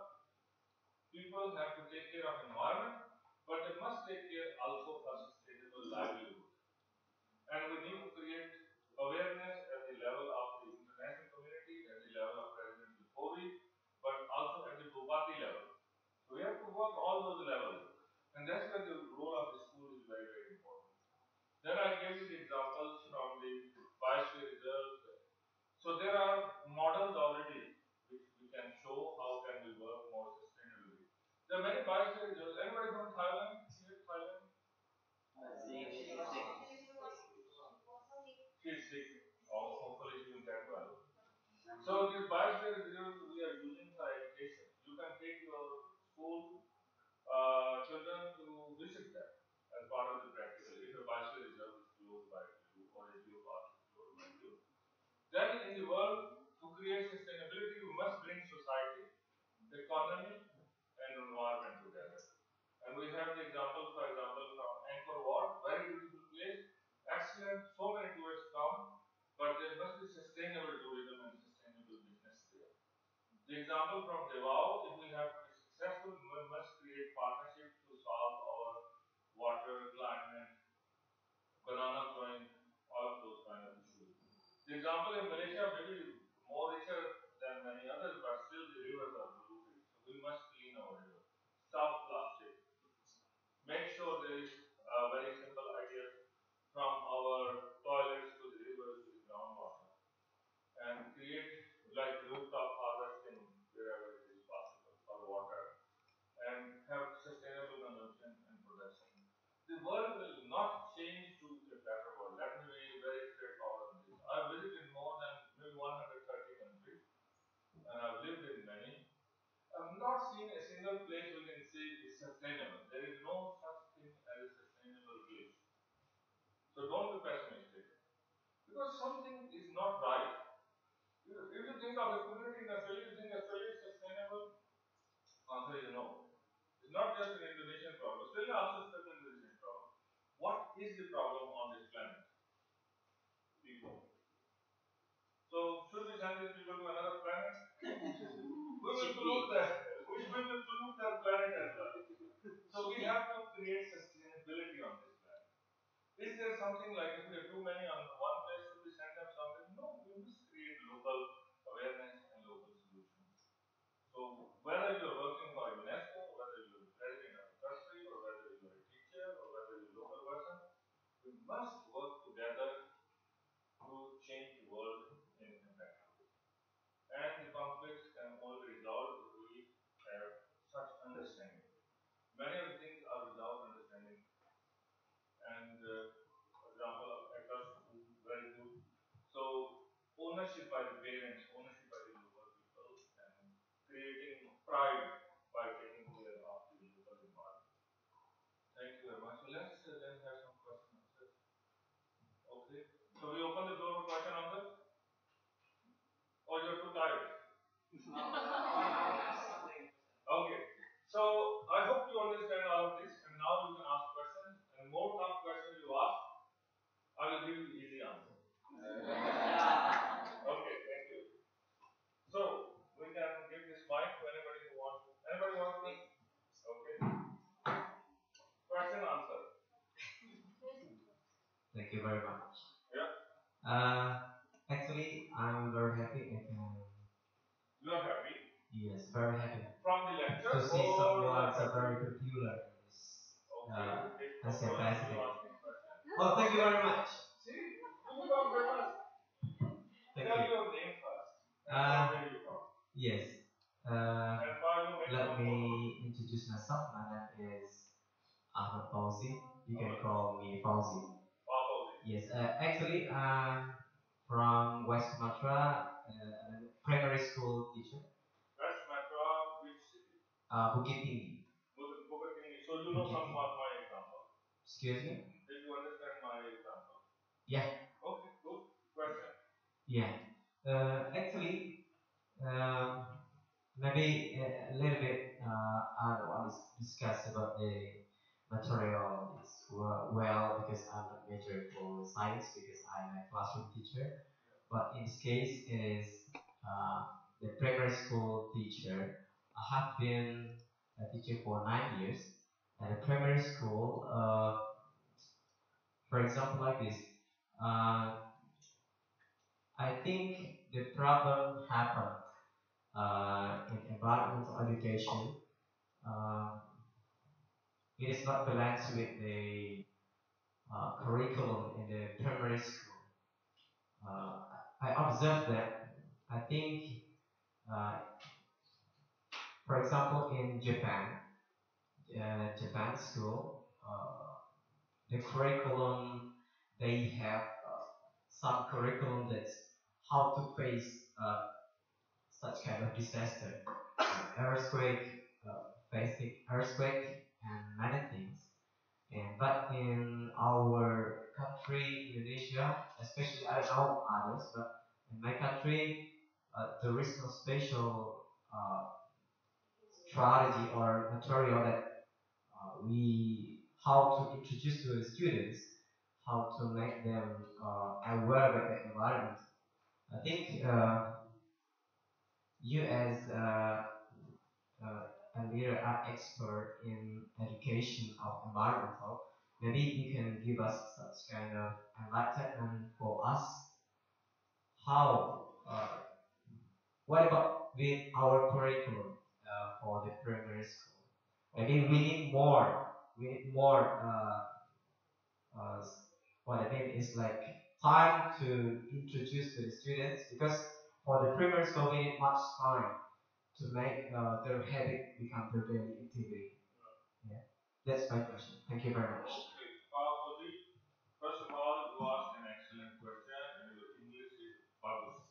People have to take care of environment, but they must take care also for sustainable livelihood. And we need to create awareness at the level of the international community, at the level of President Jokowi, but also at the Bupati level. So we have to work all those levels. And that's where the role of the school is very, very important. Then I gave you the examples from the biosphere reserves. So there are models already which we can show how can we work more sustainably. There are many biosphere reserves. Anybody from Thailand? Here, Thailand? She's sick. Oh, hopefully she will get well. So these biosphere reserves we are using for education. You can take your school uh, children to visit them as part of the practical. If a biosphere reserve is close by to you or a geopark is close by to you. Then in the world, to create sustainability, we must bring society, economy, and environment together. And we have the example example from Devao, if we have to be successful, we must create partnerships to solve our water, climate, banana growing, all of those kind of issues. The example in Malaysia may be more richer than many others, but still the rivers are polluted. So we must clean our rivers. Stop plastic. Make sure there is a very simple idea from our toilets to the rivers to the groundwater, and create like rooftop harvesting wherever it is possible for water, and have sustainable consumption and production. The world will not change to a better world. Let me be very straightforward on this. I've visited more than maybe one hundred thirty countries, and I've lived in many. I've not seen a single place we can say is sustainable. There is no such thing as a sustainable place. So don't be pessimistic. Because something is not right. If you think of a community in Australia, you think Australia is sustainable? Answer is no. It's not just an Indonesian problem. Australia also struggling with the same problem. What is the problem on this planet? People. So should we send these people to another planet? We will pollute that. We will pollute that planet as well. So we have to create sustainability on this planet. Is there something like if we have too many on one place, should we send them somewhere? No, we must create local awareness and local solutions. So whether you're working for UNESCO, whether you're the president of a country, or whether you're a teacher, or whether you're a local person, we must work together to change the world in a better way. And the conflicts can only resolve if we have such understanding. Many of the things are without understanding. And uh, for example, of actors who very good. So ownership by the parents, ownership by the local people, and creating pride by taking care of the local environment. Thank you very much. So let's uh, then have some questions. Okay. So we open the floor for question answer. Or you're too tired. Okay. So I hope you understand all of this, and now you can ask questions. And more tough questions you ask, I will give you easy answer. Okay, thank you. So we can give this mic to anybody who wants. Anybody wants this? Okay. Question answer. Thank you very much. Yeah. Uh, actually, I'm very happy and can. You are happy? Yes, very happy. From the lecture? To see someone so very popular in this Okay. uh, Asia Pacific. Oh, Oh, thank you very much. See, you come famous. Thank Tell you. your name first. Uh, Where you from? yes. Uh, And why you make let some me photos? introduce myself. My name is Ahmad Fauzi. You can call me Fauzi. Fauzi. Yes. Uh, actually, I'm from West Sumatra. Uh, I'm a primary school teacher. West Sumatra, which city? Uh, Bukit Tinggi. Bukit Bukit Tinggi. So you know some of my example. Excuse me? Did you understand my example? Yeah. Okay, good. Question? Yeah. Uh, actually, um, maybe a, a little bit uh, I want to discuss about the materials well because I'm not major for science because I'm a classroom teacher. But in this case is uh, the primary school teacher. I have been a teacher for nine years at a primary school. Uh, for example, like this. Uh, I think the problem happened uh, in environmental education. Uh, it is not balanced with the uh, curriculum in the primary school. Uh, I observed that. I think, uh, for example, in Japan, uh, Japan school, uh, the curriculum they have uh, some curriculum that's how to face uh, such kind of disaster, uh, earthquake, uh, facing earthquake, and many things. And but in our country, Indonesia, especially I don't know others, but in my country, uh, there is no special uh, strategy or material that uh, we how to introduce to the students, how to make them uh, aware of the environment. I think. Uh, you as uh, uh, a leader are expert in education of environmental, maybe you can give us such kind of enlightenment for us. How? Uh, what about with our curriculum uh, for the primary school? Maybe we need more. We need more. Uh, uh, what I mean is like time to introduce to the students because for the primary school we need much time to make uh, their habit become their daily activity. Yeah, that's my question. Thank you very much. Okay, uh, Fauzi, first of all, you asked an excellent question, and your English is fabulous.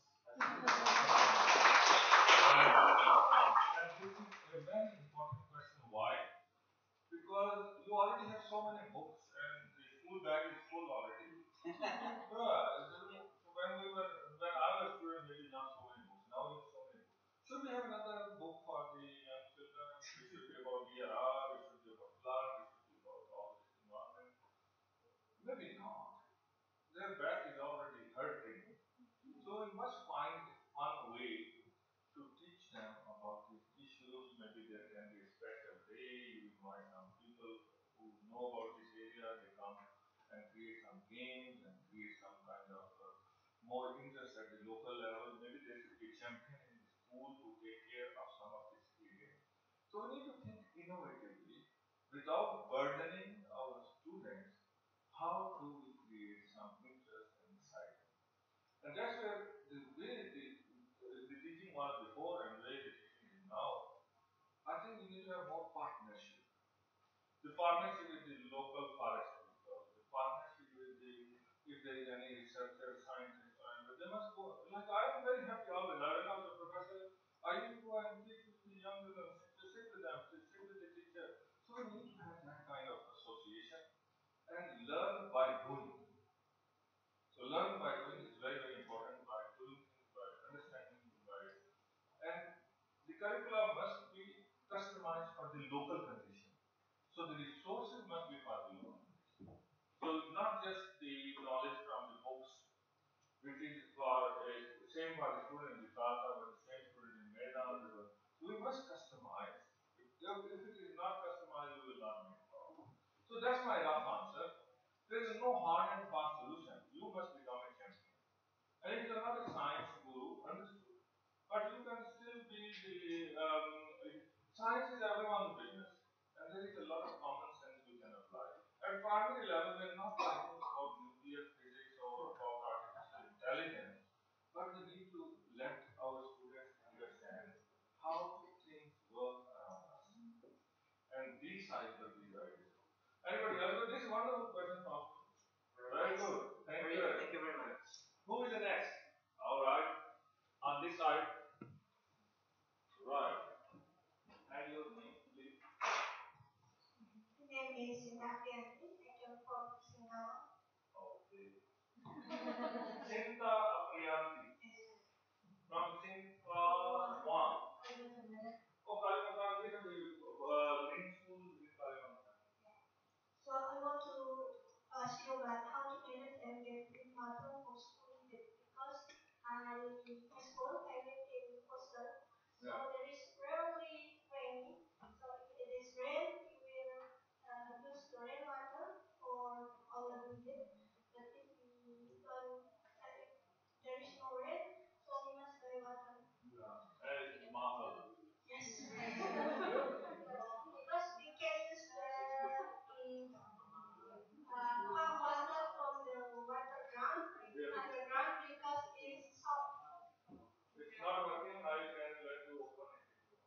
And, and this is a very important question. Why? Because you already have so many books, and the school bag is full already. Yeah, so when we were, when I was student, maybe not so many books. Now we have so many books. Should we have another book for the young children? It should be about D R R. It should be about flood. It should be about all this environment. Maybe not. Their back is already hurting. So we must find a fun way to teach them about these issues. Maybe there can be a special day. You invite some people who know about this area. They come and create some games and create some kind of uh, more interest at the local level. Maybe there should be a champion in the school to take care of some of this area. So we need to think innovatively without burdening our students. How do we create some interest and excitement? And that's where the way the, the teaching was before and the way the teaching is now, I think we need to have more partnership. The partnership with the local forest people, the partnership with the, if there is any researcher, scientist, and they must go. Like I am very happy always. I when I was a professor, I used to go and teach with the young children, to sit with them, to sit with the teacher. So we need to have that kind of association and learn by doing. So learn by doing is very, very important, by doing things, by understanding things, by and the curriculum must be customized for the local condition. So the resources must be for the local condition. So not just the knowledge from the books, which is for a same for the student in Jakarta, but the same student in Medan. So we must customize. If, if it is not customized, we will not make progress. So that's my rough answer. There is no hard and fast solution. You must become a champion. And if you are not a science guru, understood. But you can still be the um, science is everyone's business. And there is a lot of common sense we can apply. At primary level, we are not talking about nuclear physics or about artificial intelligence, but we need to let our students understand how things work around us. And these sides will be very useful. Anybody else? But this is wonderful question, Tom. Very good. Thank you. Thank you very much. Who is the next? All right. On this side. Right. And your name, please. My name is Sinta Aprianti. I come from Singapore. Okay. Sinta Aprianti. From Sinta One. Oh, Kalimantan. We have the uh, link school in Kalimantan. So I want to ask you about how to manage and get clean water for school needed because I my school I live in hostel, so Yeah. there is rarely raining. So if it is rain, we will uh, use the rainwater for all the needed. But if we don't, uh, if there is no rain, so we must buy water. Yeah. And it's mahal. Yes. Because we can use the um, uh, pump water from the water ground Really? underground because it's soft. It's not working. I can let you open it.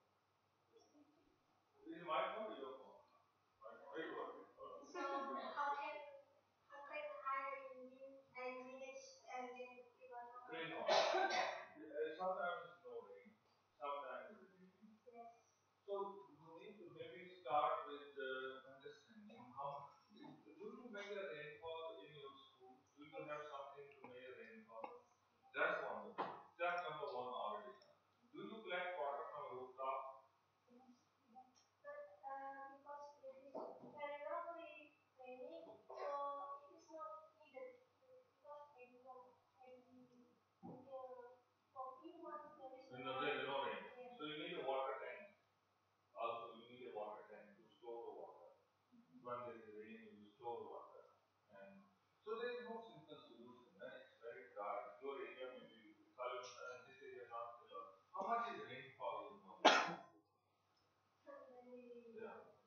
This is my phone or your phone? My phone. It's working. All right. So how can how can I min- I manage and get clean water? Clean water. Uh, sometimes it's no rain. Sometimes it's raining. Yes. So you need to maybe start with uh, understanding how do you measure rainfall in your school? Do you have something to measure rainfall? That's wonderful. Step number one already done. Do you collect water from rooftop? Yes. But uh, because it is very rarely raining, so it is not needed because maybe one maybe until for few months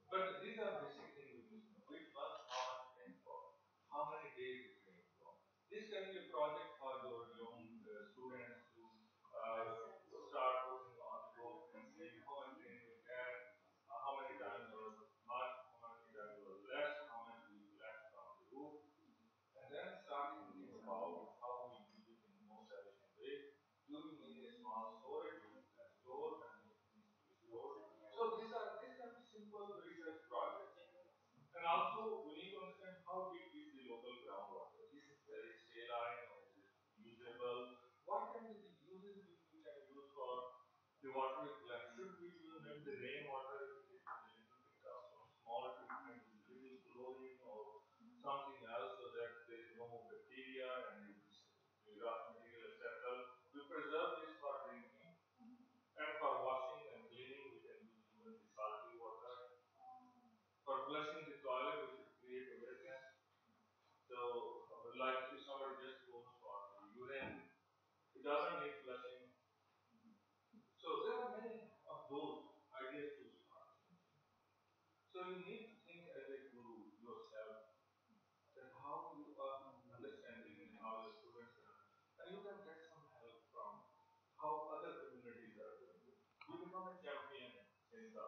But these are basic things we need to know. Which month, how much rain for, how many days it rain for. This can be a project for your young uh, students to uh, start working on the book and seeing how much rain we get, uh, how many times was much, how many times was less, how much we collect from the roof, and then start thinking about how we use it in the most efficient way. Do we need a small storage which we can store and it needs to be stored? So these are these can be simple research projects. And also we need to understand how deep is the local groundwater. Is it very saline or is it usable? What can be the uses which we can use for the water we collect? Should we use maybe the rainwater if it is with a little bit of some small treatment with little chlorine or something else so that there is no bacteria and it is the rough material, et cetera. We preserve this for drinking and for washing and cleaning. We can use even the salty water. For flushing the toilet, we should create awareness. So, uh, like if somebody just goes for the urine, it doesn't need flushing. So, there are many of those ideas to start thinking. So, you need to think as a guru yourself that how you are understanding and how your students are, and you can get some help from how other communities are doing it. You become a champion in Sinta.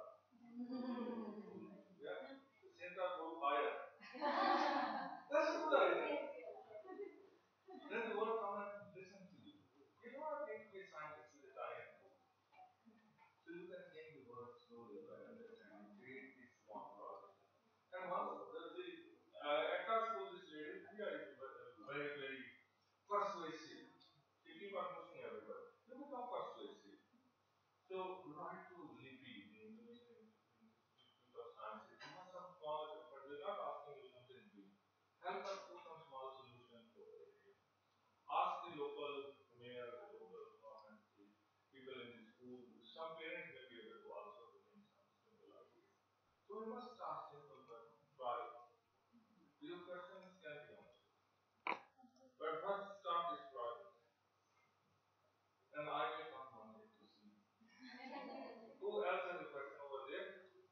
Yeah, Sinta go higher. That's a good idea. Then the world come and listen to you. You do not need to be a scientist with a tie and bow. So you can change the world slowly by understanding, create this small project. And once uh, the uh, at our school, this lady Priya is uh, very, very persuasive. She keep on pushing everybody. You become persuasive. So write to LIPI, the Indonesian Institute of Sciences. Give us some small, but we're not asking you something big. Help us put some small solutions for the area. Ask the local mayor, the local government, the people in the school. Some parents may be able to also bring some simple ideas. So we must start simple but try. Your questions can be answered. But first start this project. And I may come one day to see. Who else has a question over there?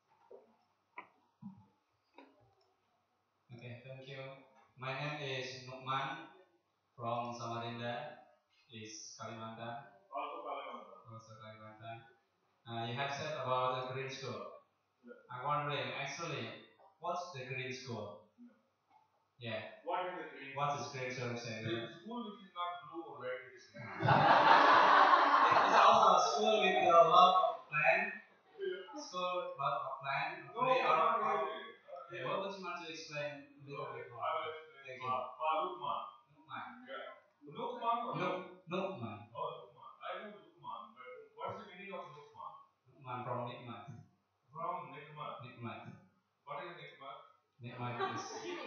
Okay, thank you. My name is Nukman from Samarinda, is Kalimantan. Also Kalimantan. Also Kalimantan. Uh, you have said about the green school. Yeah. I'm wondering, actually, what's the green school? Yeah. What is the green? What is green school? The school which is not blue or red is green. It's also a school with a lot of plant. School, lot of plant. No, Free or not or- really. Okay, what would you want to explain a little Okay, bit I more? will explain. Thank you. Ma, Ma Lukman. Nukman. Yeah. Lukman or Nuk, Nukman. Oh, Lukman. I know Lukman, but what is the meaning of Lukman? Nukman from Nikmat. From Nikmat. Nikmat. What is Nikmat? Nikmat is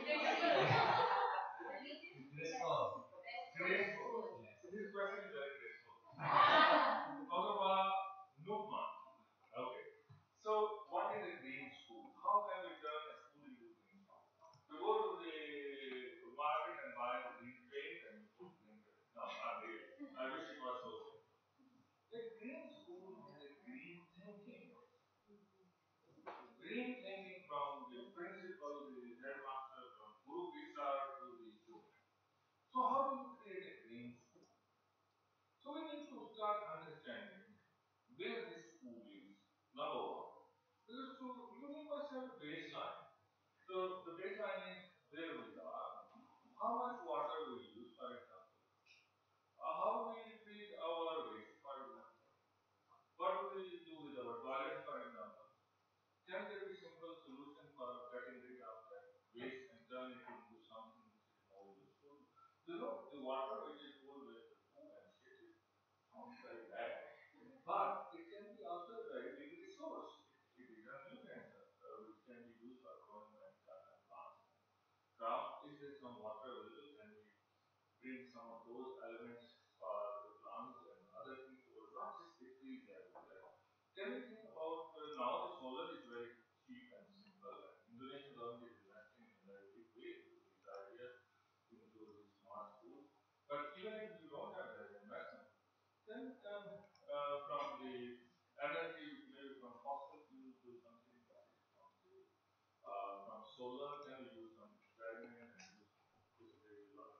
graceful. Graceful. Yes. So this question is very graceful. Also, Ma Lukman. Okay. So, what is a green school? How can we turn a school into a green school? We go to the market and buy the green paint and we put green paint. No, not really. I wish it was so simple. A green school has a green thinking. Green thinking from the principal, the headmaster, from Guru Pisar to the student. So how do you create a green school? So we need to start understanding where this school is, number one. Because to, you must have a baseline. So the baseline is where we are, how much water we use, for example. Uh, how we treat our waste, for example. What do we do with our toilets, for example? Can there be simple solution for getting rid of that waste and turn it into something which is more useful? You know, the water which is full with poo and shit is sounds very bad. But it can be also a very big resource. It, it is a nutrient uh, which can be used for growing many kind of plants. Craft, if there is some water available, can we bring some of those elements for the plants and other things, or not just the trees everywhere. Can we think about uh, now the solar is very cheap and simple, and Indonesian government is investing in a very big way into these ideas, into the smart schools. But even if you don't have that investment, then you can uh, from the energy, maybe from fossil fuel to something that is from the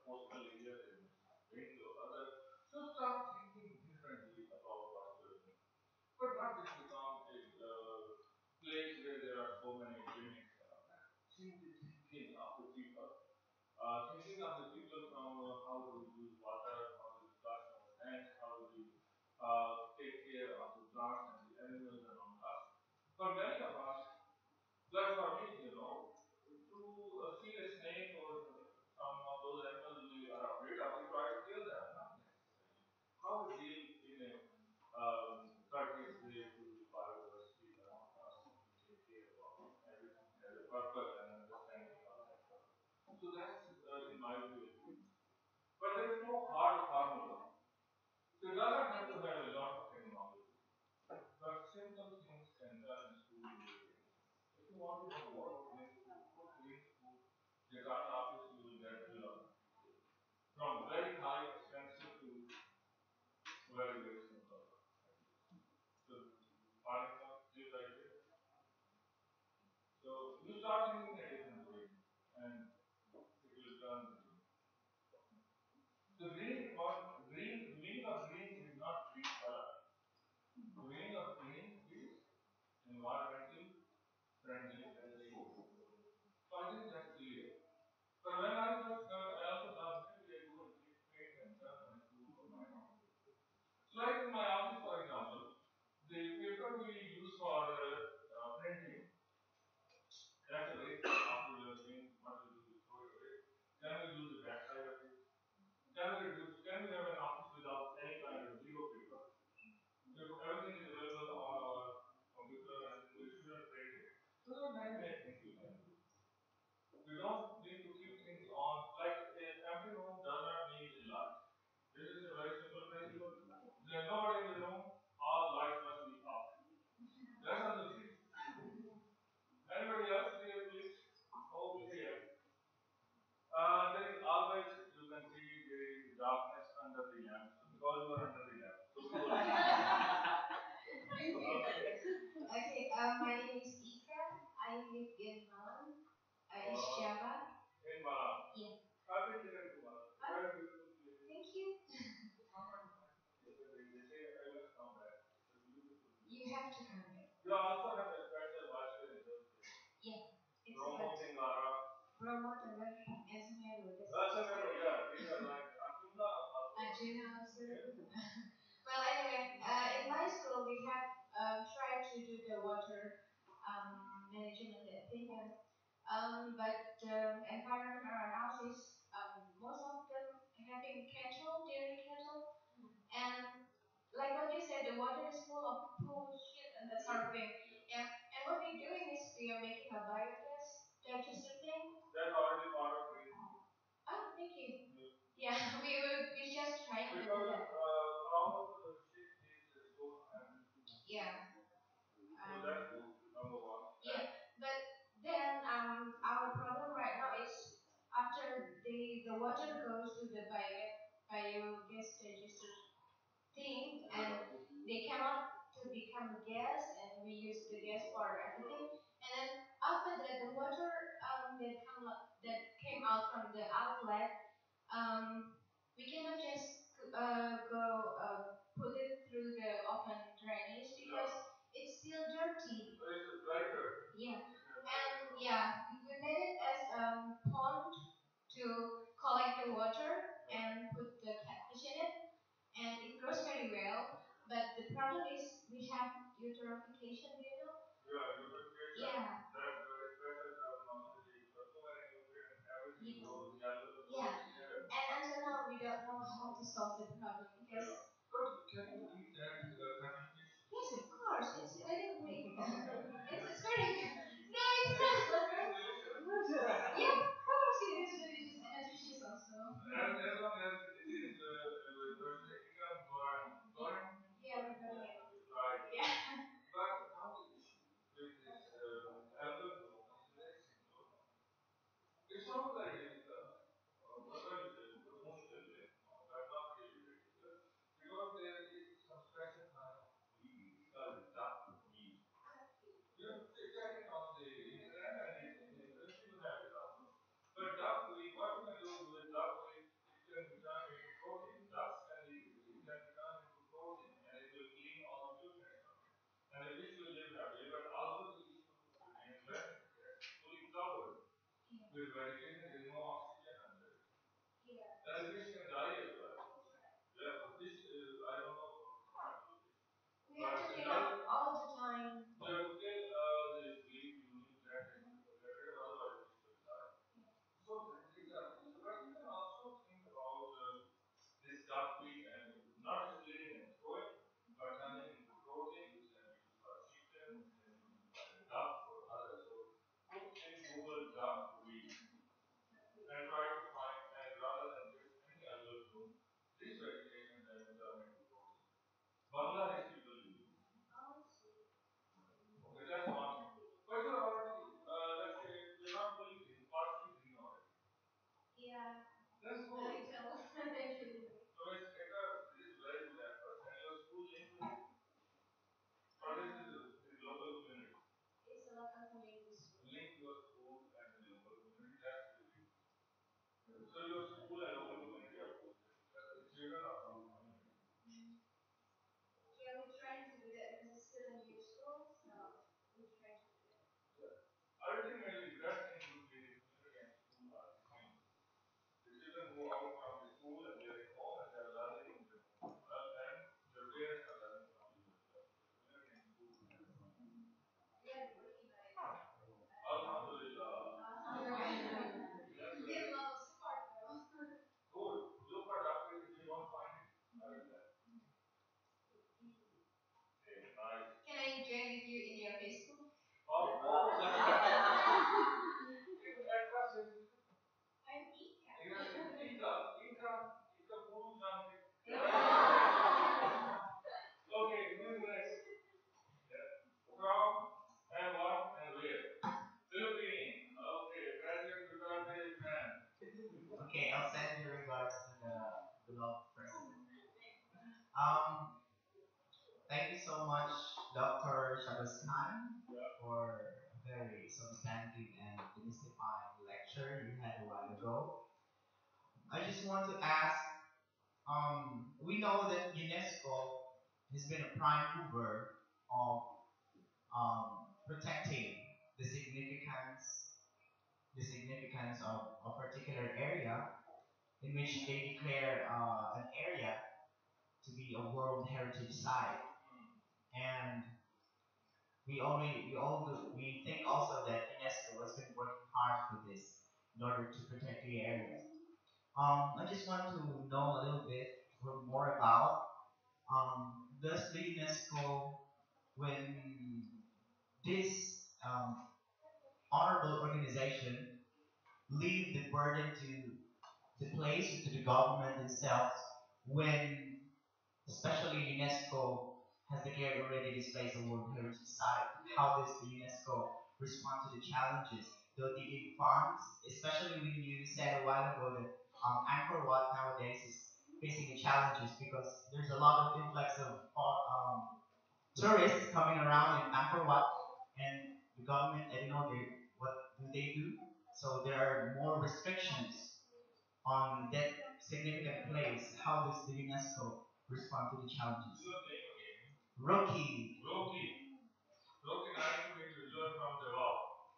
coastal area, there is wind or other. So start thinking differently about what you are doing. But not just become a uh, place where there are so many gimmicks and all that. Simply thinking of the people. Uh, thinking of the people from uh, how do you use water, how do you flush our tanks, how do you uh, take care of the plants and the animals around us. For many of us, like for me, you know, to uh, see a snake or some of those animals we are afraid of, we try to kill them. Not necessarily. How we deal in a um, courteous way to the biodiversity around us and we take care about everything has a purpose and understanding of that purpose. So that's, uh, in my view, a good. But there is no hard formula. So it doesn't have to have a lot of technology. But simple things can turn school into a great thing. If you want to know more about green school, put green school, Jakarta office, you will get a lot of details. From very high expensive to very, very simple. So, final thought, this idea. So, you start thinking in a different way, and it will turn the green. So, green, what, green, the meaning of green is not green color. The meaning of green is environmental friendly food. So, I think that's clear. But when I first got, I also thought maybe I go and take paint and turn my school for my own good. So, like in my office, for example, the paper we use for uh, uh, printing, that's a waste. After we have seen what we do, we throw it away. Can we use the backside of it? Can we reduce? Can we have an office without any kind of zero paper? If everything is available on our computer and we shouldn't print it. So there are many, many things we can do. We don't need to keep things on. Like an empty room does not need a light. This is a very simple principle. There's nobody in the room, all lights must be off. That's not the thing. Anybody else here, please? Okay, yes. Uh, there is always, you can see the darkness under the lamp. So because you are under the lamp. So go ahead. Okay. Okay, uh, my name is Ika. I live in Malang, uh, East Uh, Java. in Malang. Yeah. I've been there to Malang. Oh, Very beautiful place. thank you. Someone they they say I must come back. It's a beautiful place. You have to come back. You also have a special vodka reserve there. Yeah, it's Bromo about Tingara. Bromo Tengger and Semeru. That's Uh, Semeru, yeah. These are like Arjuna also. Arjuna also. Yeah. Well, anyway, uh, in my school we have um, tried to do the water um, management and thing, and um, but the environment around us is um, most of them having cattle, dairy cattle, and like what you said, the water is full of poo, shit, and that sort of thing. Yeah, and what we're doing is we are making a biogas digester thing. That's already part of green food. Oh, thank you. Yeah. Yeah, we were we just trying to do Because that. uh, our uh, shit is uh, so high. Yeah. So Um, that's good, number one. yeah, but then um, our problem right now is after the the water goes to the biogas biogas digester thing, and they came out to become a gas, and we use the gas for everything. And then after that, the water um, that come lo- that came out from the outlet, um, we cannot just uh, go uh, put it through the open drainage because it's still dirty. It's very dirty. Yeah, and yeah, we, we made it as um pond to collect the water and put the catfish in it, and it grows very well. But the problem is we have eutrophication. Do you know? Yeah, eutrophication. Yeah. That uh, stresses our mountain leaves. So too many nutrients, everything Ye- goes yellow. Yeah. So it's terrible. And until now, we don't know how to solve the problem because. Yeah. But can you eat that uh, cuttlefish? Yes, of course. It's very big. it's, it's very. No, It's, it's not. it's delicious. Yeah, of course it is delicious and nutritious also. As, as long as it is, uh, uh, what is it, ikram goreng. Goreng? Yeah, we're going it. Right. Yeah. But how With vegetation, there is no oxygen under it. Yeah. And the fish can die as well. Yeah, the fish, uh, I don't know about the fish. We have to clean up all the time. You have to kill uh, the leaf, you need to let it, let it, otherwise fish will die. So exactly. So but you can also think about uh, this duckweed and not just killing and throwing, but turning into protein, which can be used for chicken, which can be used by duck or others. So put in Google duckweed and try to find, and rather than just any animal food, this vegetation can be turned into protein. Bangladesh people use it. Oh, I see. Okay, that's one thing. But you're already, uh, let's say, you're not fully green, partially green already. Yeah. That's good. I tell actually. So it's, it's a, this is very good effort. And your school linked with it? Or this is Uh, the local community? it's a local community school. Link your school and the local community, that's really good. So your school and local community are both there together. The children are from the community. Yeah, we're trying to do that because it's still a new school, so we're trying to do that. Yeah. Ultimately, the best thing would be the community and school are the same. The children go out from the school and they're at home and they're learning in their home as well, and their parents are learning from you as well. So the community and school together. Yeah, we're working on it. Alhamdulillah. Alhamdulillah. That's We very get a good. lot of support though. Good. Look for duckweed if you don't find it. I will let. Okay, nice. Can I join with you in your Facebook? Of course. It attracts it. I'm Ika. Yes, Ika, Ika, Ika Guru Janti. Okay, who is next? Yeah. From and what and where? Philippines. Okay, President Duterte is man. Okay, I'll send your regards to the beloved president. Um, Thank you so much, Doctor Shabazz Khan, Yeah. for a very substantive and demystifying lecture you had a while ago. I just want to ask, um, we know that UNESCO has been a prime mover of um, protecting the significance, the significance of a particular area in which they declare uh, an area to be a World Heritage Site. And we only we all do, we think also that UNESCO has been working hard for this in order to protect the areas. Um, I just want to know a little bit more about um, does the UNESCO, when this um, honorable organization, leave the burden to the place to the government themselves when especially UNESCO has declared already this place a World Heritage Site? How does the UNESCO respond to the challenges? Do they give funds? Especially when you said a while ago that um, Angkor Wat nowadays is facing the challenges because there's a lot of influx of uh, um, tourists coming around in Angkor Wat, and the government, I don't know, they, what do they do? So there are more restrictions on that significant place. How does the UNESCO respond to the challenges? Your name again. Roki, Roki. Roki, nice to meet you. You are from Davao.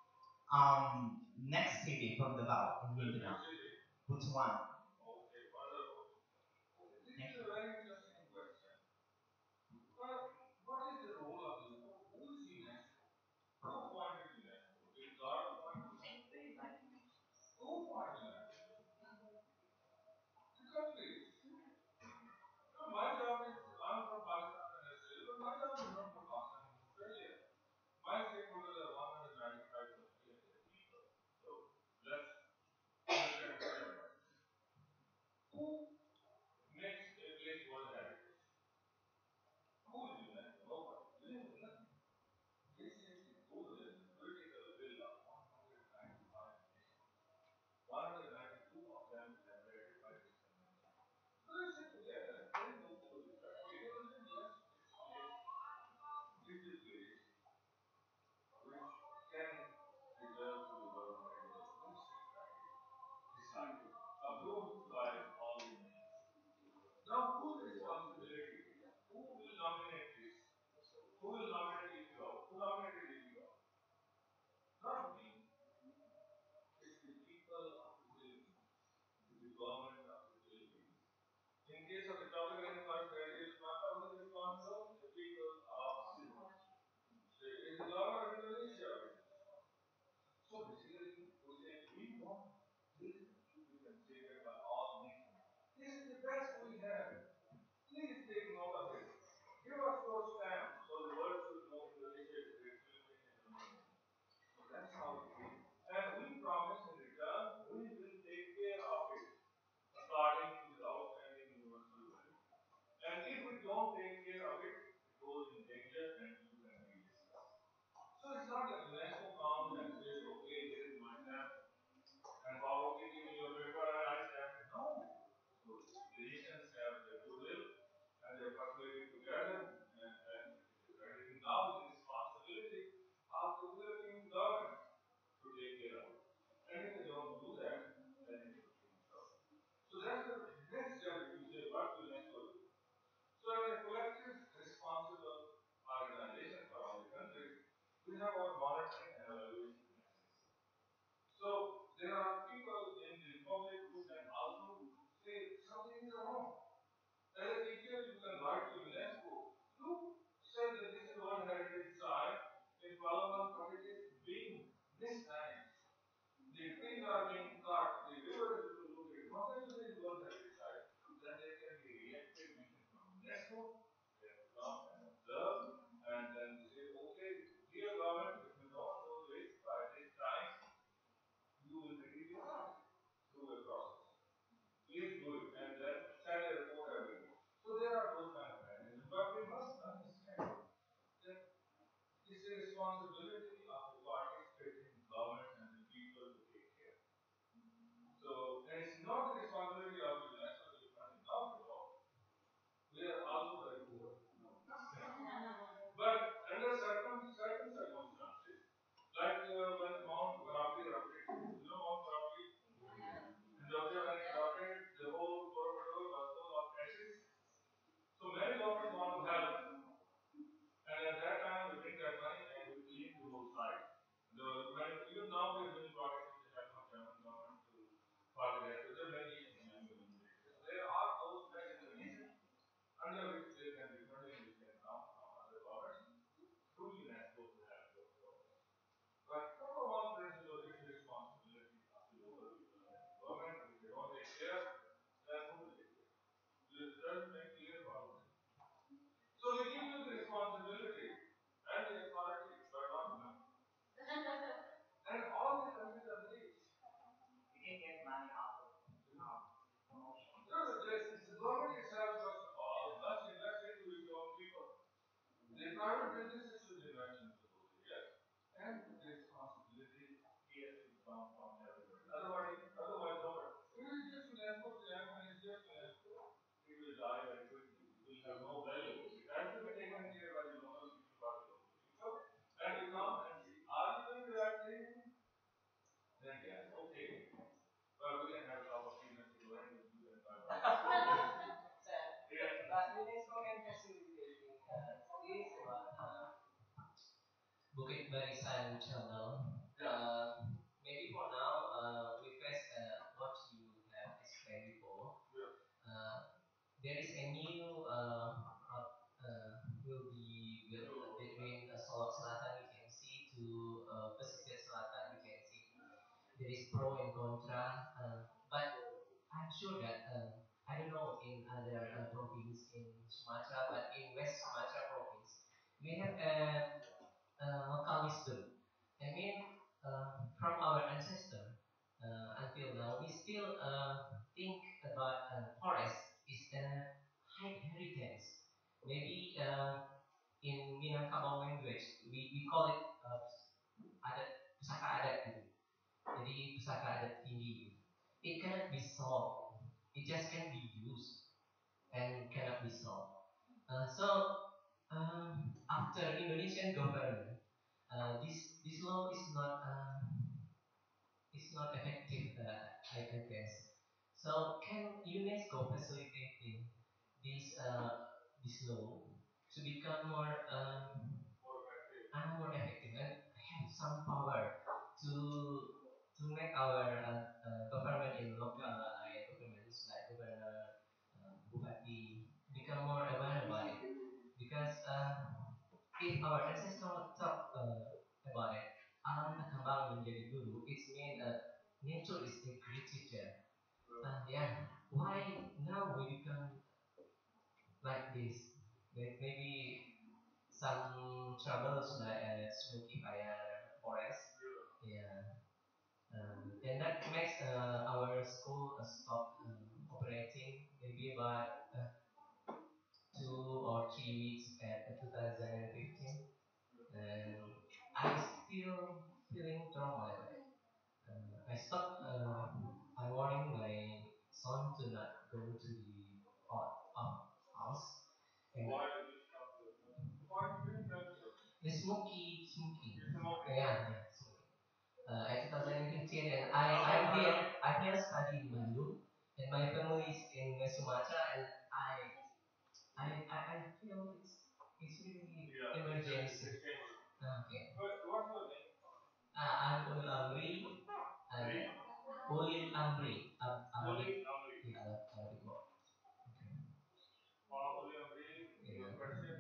um, next city from Davao in Which Mindanao, city? Butuan. Okay, wonderful. This Thank is a you. very interesting question. But what is the role of UNESCO? Who is UNESCO? Who appointed UNESCO? Did God appoint UNESCO? Who appointed UNESCO? The countries. So my job is, I'm from Pakistan and Australia, but my job is not from Pakistan and Australia. My stakeholders are one hundred ninety-five countries and their people. So let's understand clearly. government of the Philippines. In case of the tropical rainforest area, who is responsible? The people of Cebu. So it is the government of Indonesia which is responsible. So basically, we say we want this to be considered by all nations. This is the best we have. Please take note of it. Give us your stamp so the world should know Indonesia is great, Philippines is amazing. So that's how it is. And we promise in return we will take care of it according to the outstanding universal value. And if we don't take care of it, it goes in danger and you can read this. So it's not that UNESCO comes and says, okay, here is my stamp, and Bob, okay, give me your paper and I stamp it. No. So the nations have their goodwill and they have persuaded together, and, and it is now the responsibility of the Philippine government to take care of it. And if they don't do that, then it will be in trouble. So that's the next step if you say what UNESCO do. So as a collective responsible organization for all the countries, we have our monitoring and evaluation mechanism. So there are people in the public who can also say something is wrong. As a teacher, you can write to UNESCO. Look, said that this is World Heritage Site in Palawan, but it is being mismanaged. The trees are being cut, the river is polluted. How can you say it's World Heritage Site? Then there can be reactive mission from UNESCO. They have to come and observe, and then they say, okay, dear government, if you don't do this by this time, you will be rewarded through a process. Please do it, and then send a report every year. So there are those kind of mechanisms, but we must understand that it's a responsibility of the participating government and the people to take care. So, and it's not the responsibility of the UNESCO to be funding now at all. We are also very poor. But under certain certain circumstances, like uh, when Mount Rapi erupted, you know Mount Rapi in Georgia, when it erupted, the whole Borobudur was full of ashes. So many governments want to help, and at that time we bring that money and we clean the whole site. The, when, even now we are doing projects with the help of German government to for the rest. There are many nations doing this. So there are those mechanisms under which they can be funding which can come from other governments through UNESCO to help those governments. But number one principle is the responsibility of the local people and the government. If they don't take care, then who will take care? Does it make clear about it? So we give you the responsibility and the authority, but not the money. And all the countries are rich. We can get money out of um, promotion. No, no, the, the government itself, first of all, must invest into its own people. The private businesses should invest into those areas, and the responsibility here should come from everybody. Otherwise, otherwise, nobody. If it is just UNESCO stamp and it's just UNESCO, it will die very quickly. It will have no value. It has to be taken care by the local people, by the local people, and we come and see, are you doing the right thing? Then yes, okay. But we can have a cup of tea and go ahead with you and five Yeah. But UNESCO can facilitating uh, this one uh, Bukit Barisan channel. Uh, maybe for now uh, we face uh, what you have explained before. Yeah. Uh, there is a new uh, route uh, will be built between uh, Solok Selatan. You can see to uh, Pesisir Selatan. You can see there is pro and contra, uh, but I'm sure that uh, I don't know in other uh, province in Sumatra, but in West Sumatra province we have a, a local wisdom. I mean, uh, from our ancestor uh, until now, we still uh, think about uh, forest is a high heritage. Maybe uh, in Minangkabau language we, we call it uh, adat pusaka adat gitu. Jadi pusaka adat tinggi. It cannot be solved. It just can be used and cannot be solved. Uh, so um, after Indonesian government, uh, this this law is not uh, is not effective. Uh, I, I guess. So can UNESCO facilitating this uh, this law to become more um, More effective. and more effective and have some power to to make our uh, uh, government in local area government nature is a great teacher. Uh, And yeah, why now we become like this? Like maybe some troubles like uh, smoky fire forest. yeah. Yeah. Um, and that makes uh, our school uh, stop um, operating maybe about uh, two or three weeks at uh, two thousand fifteen, and I still feeling trauma like that. Uh, I stopped. Uh, I warning my son to not go to the hot, hot house, and Why did you stop your Why you didn't tell me? the smoky, smoky. It's smoking. Yeah, yeah, smoky. Uh, at twenty fifteen, and I, How I'm about here, Adam? I'm here studying in Bandung, and my family is in Sumatra, and I, I, I, I feel it's, it's really Yeah, it's, it's, emergency. it's changing. Okay. What, what's your name? Uh, I'm Ulil Amri, and Lee? Ulil Amri, Ab- Arabic, Uli Amri. yeah, Arab- Arabic word. Okay. Uh, Uli Amri, your Yeah. question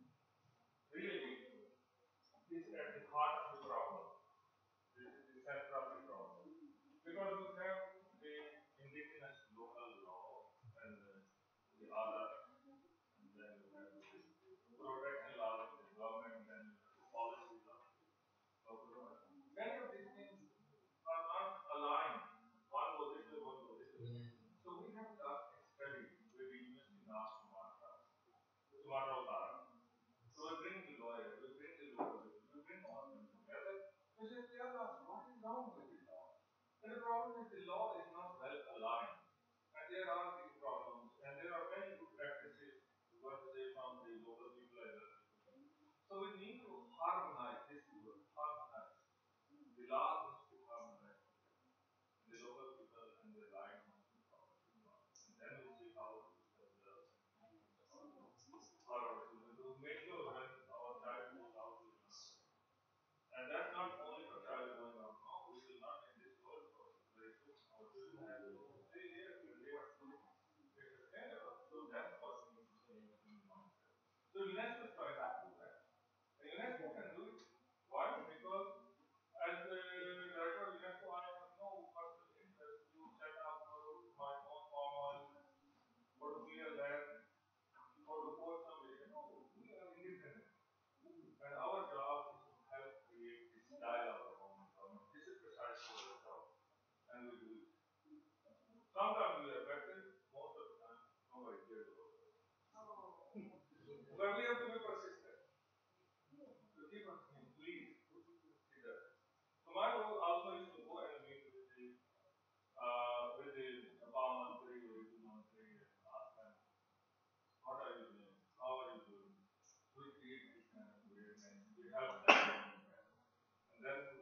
really is at the heart of the problem. This is the center of the problem. Because we have the indigenous local law and uh, the other, and then you have the protection laws of the government, and then you have the policies of the local government. Many of these things are not aligned. One goes this way, one goes this way. Yeah. So we have done a study with the University of Sumatra, Sumatra Utara. So we bring the lawyers, we bring the local people, we bring all of them together. We say, tell us what is wrong with the law. And the problem is the law is not well aligned. And there are these problems, and there are many good practices, what to say, from the local people as well. So we need to harmonize this word, harmonize. The laws needs to harmonize together. And the local people and their lives must be followed. And then we see how we can develop for our children to make sure when our child goes out to university. And that's not only for child going out. No, we will not in this world for very soon. Our children have to stay here and they have to be sustainable. So that's what we need to change in the mindset. So UNESCO is trying to do that. And UNESCO can do it. Why? Because as the director of UNESCO, I have no personal interest to set up uh, my own palm oil or to clear land or to force somebody. No, we are independent. And our job is to help create this dialogue among the government. This is precisely our job. And we do it. Sometimes we are effective, most of the time nobody cares about us. But we have to be persistent. To keep us in, please. See that. So my role also is to go and meet with the uh, with the Palm Mantri or Ritu Mantri and ask them, what are you doing? How are you doing? We create this kind of awareness. We help them. And then to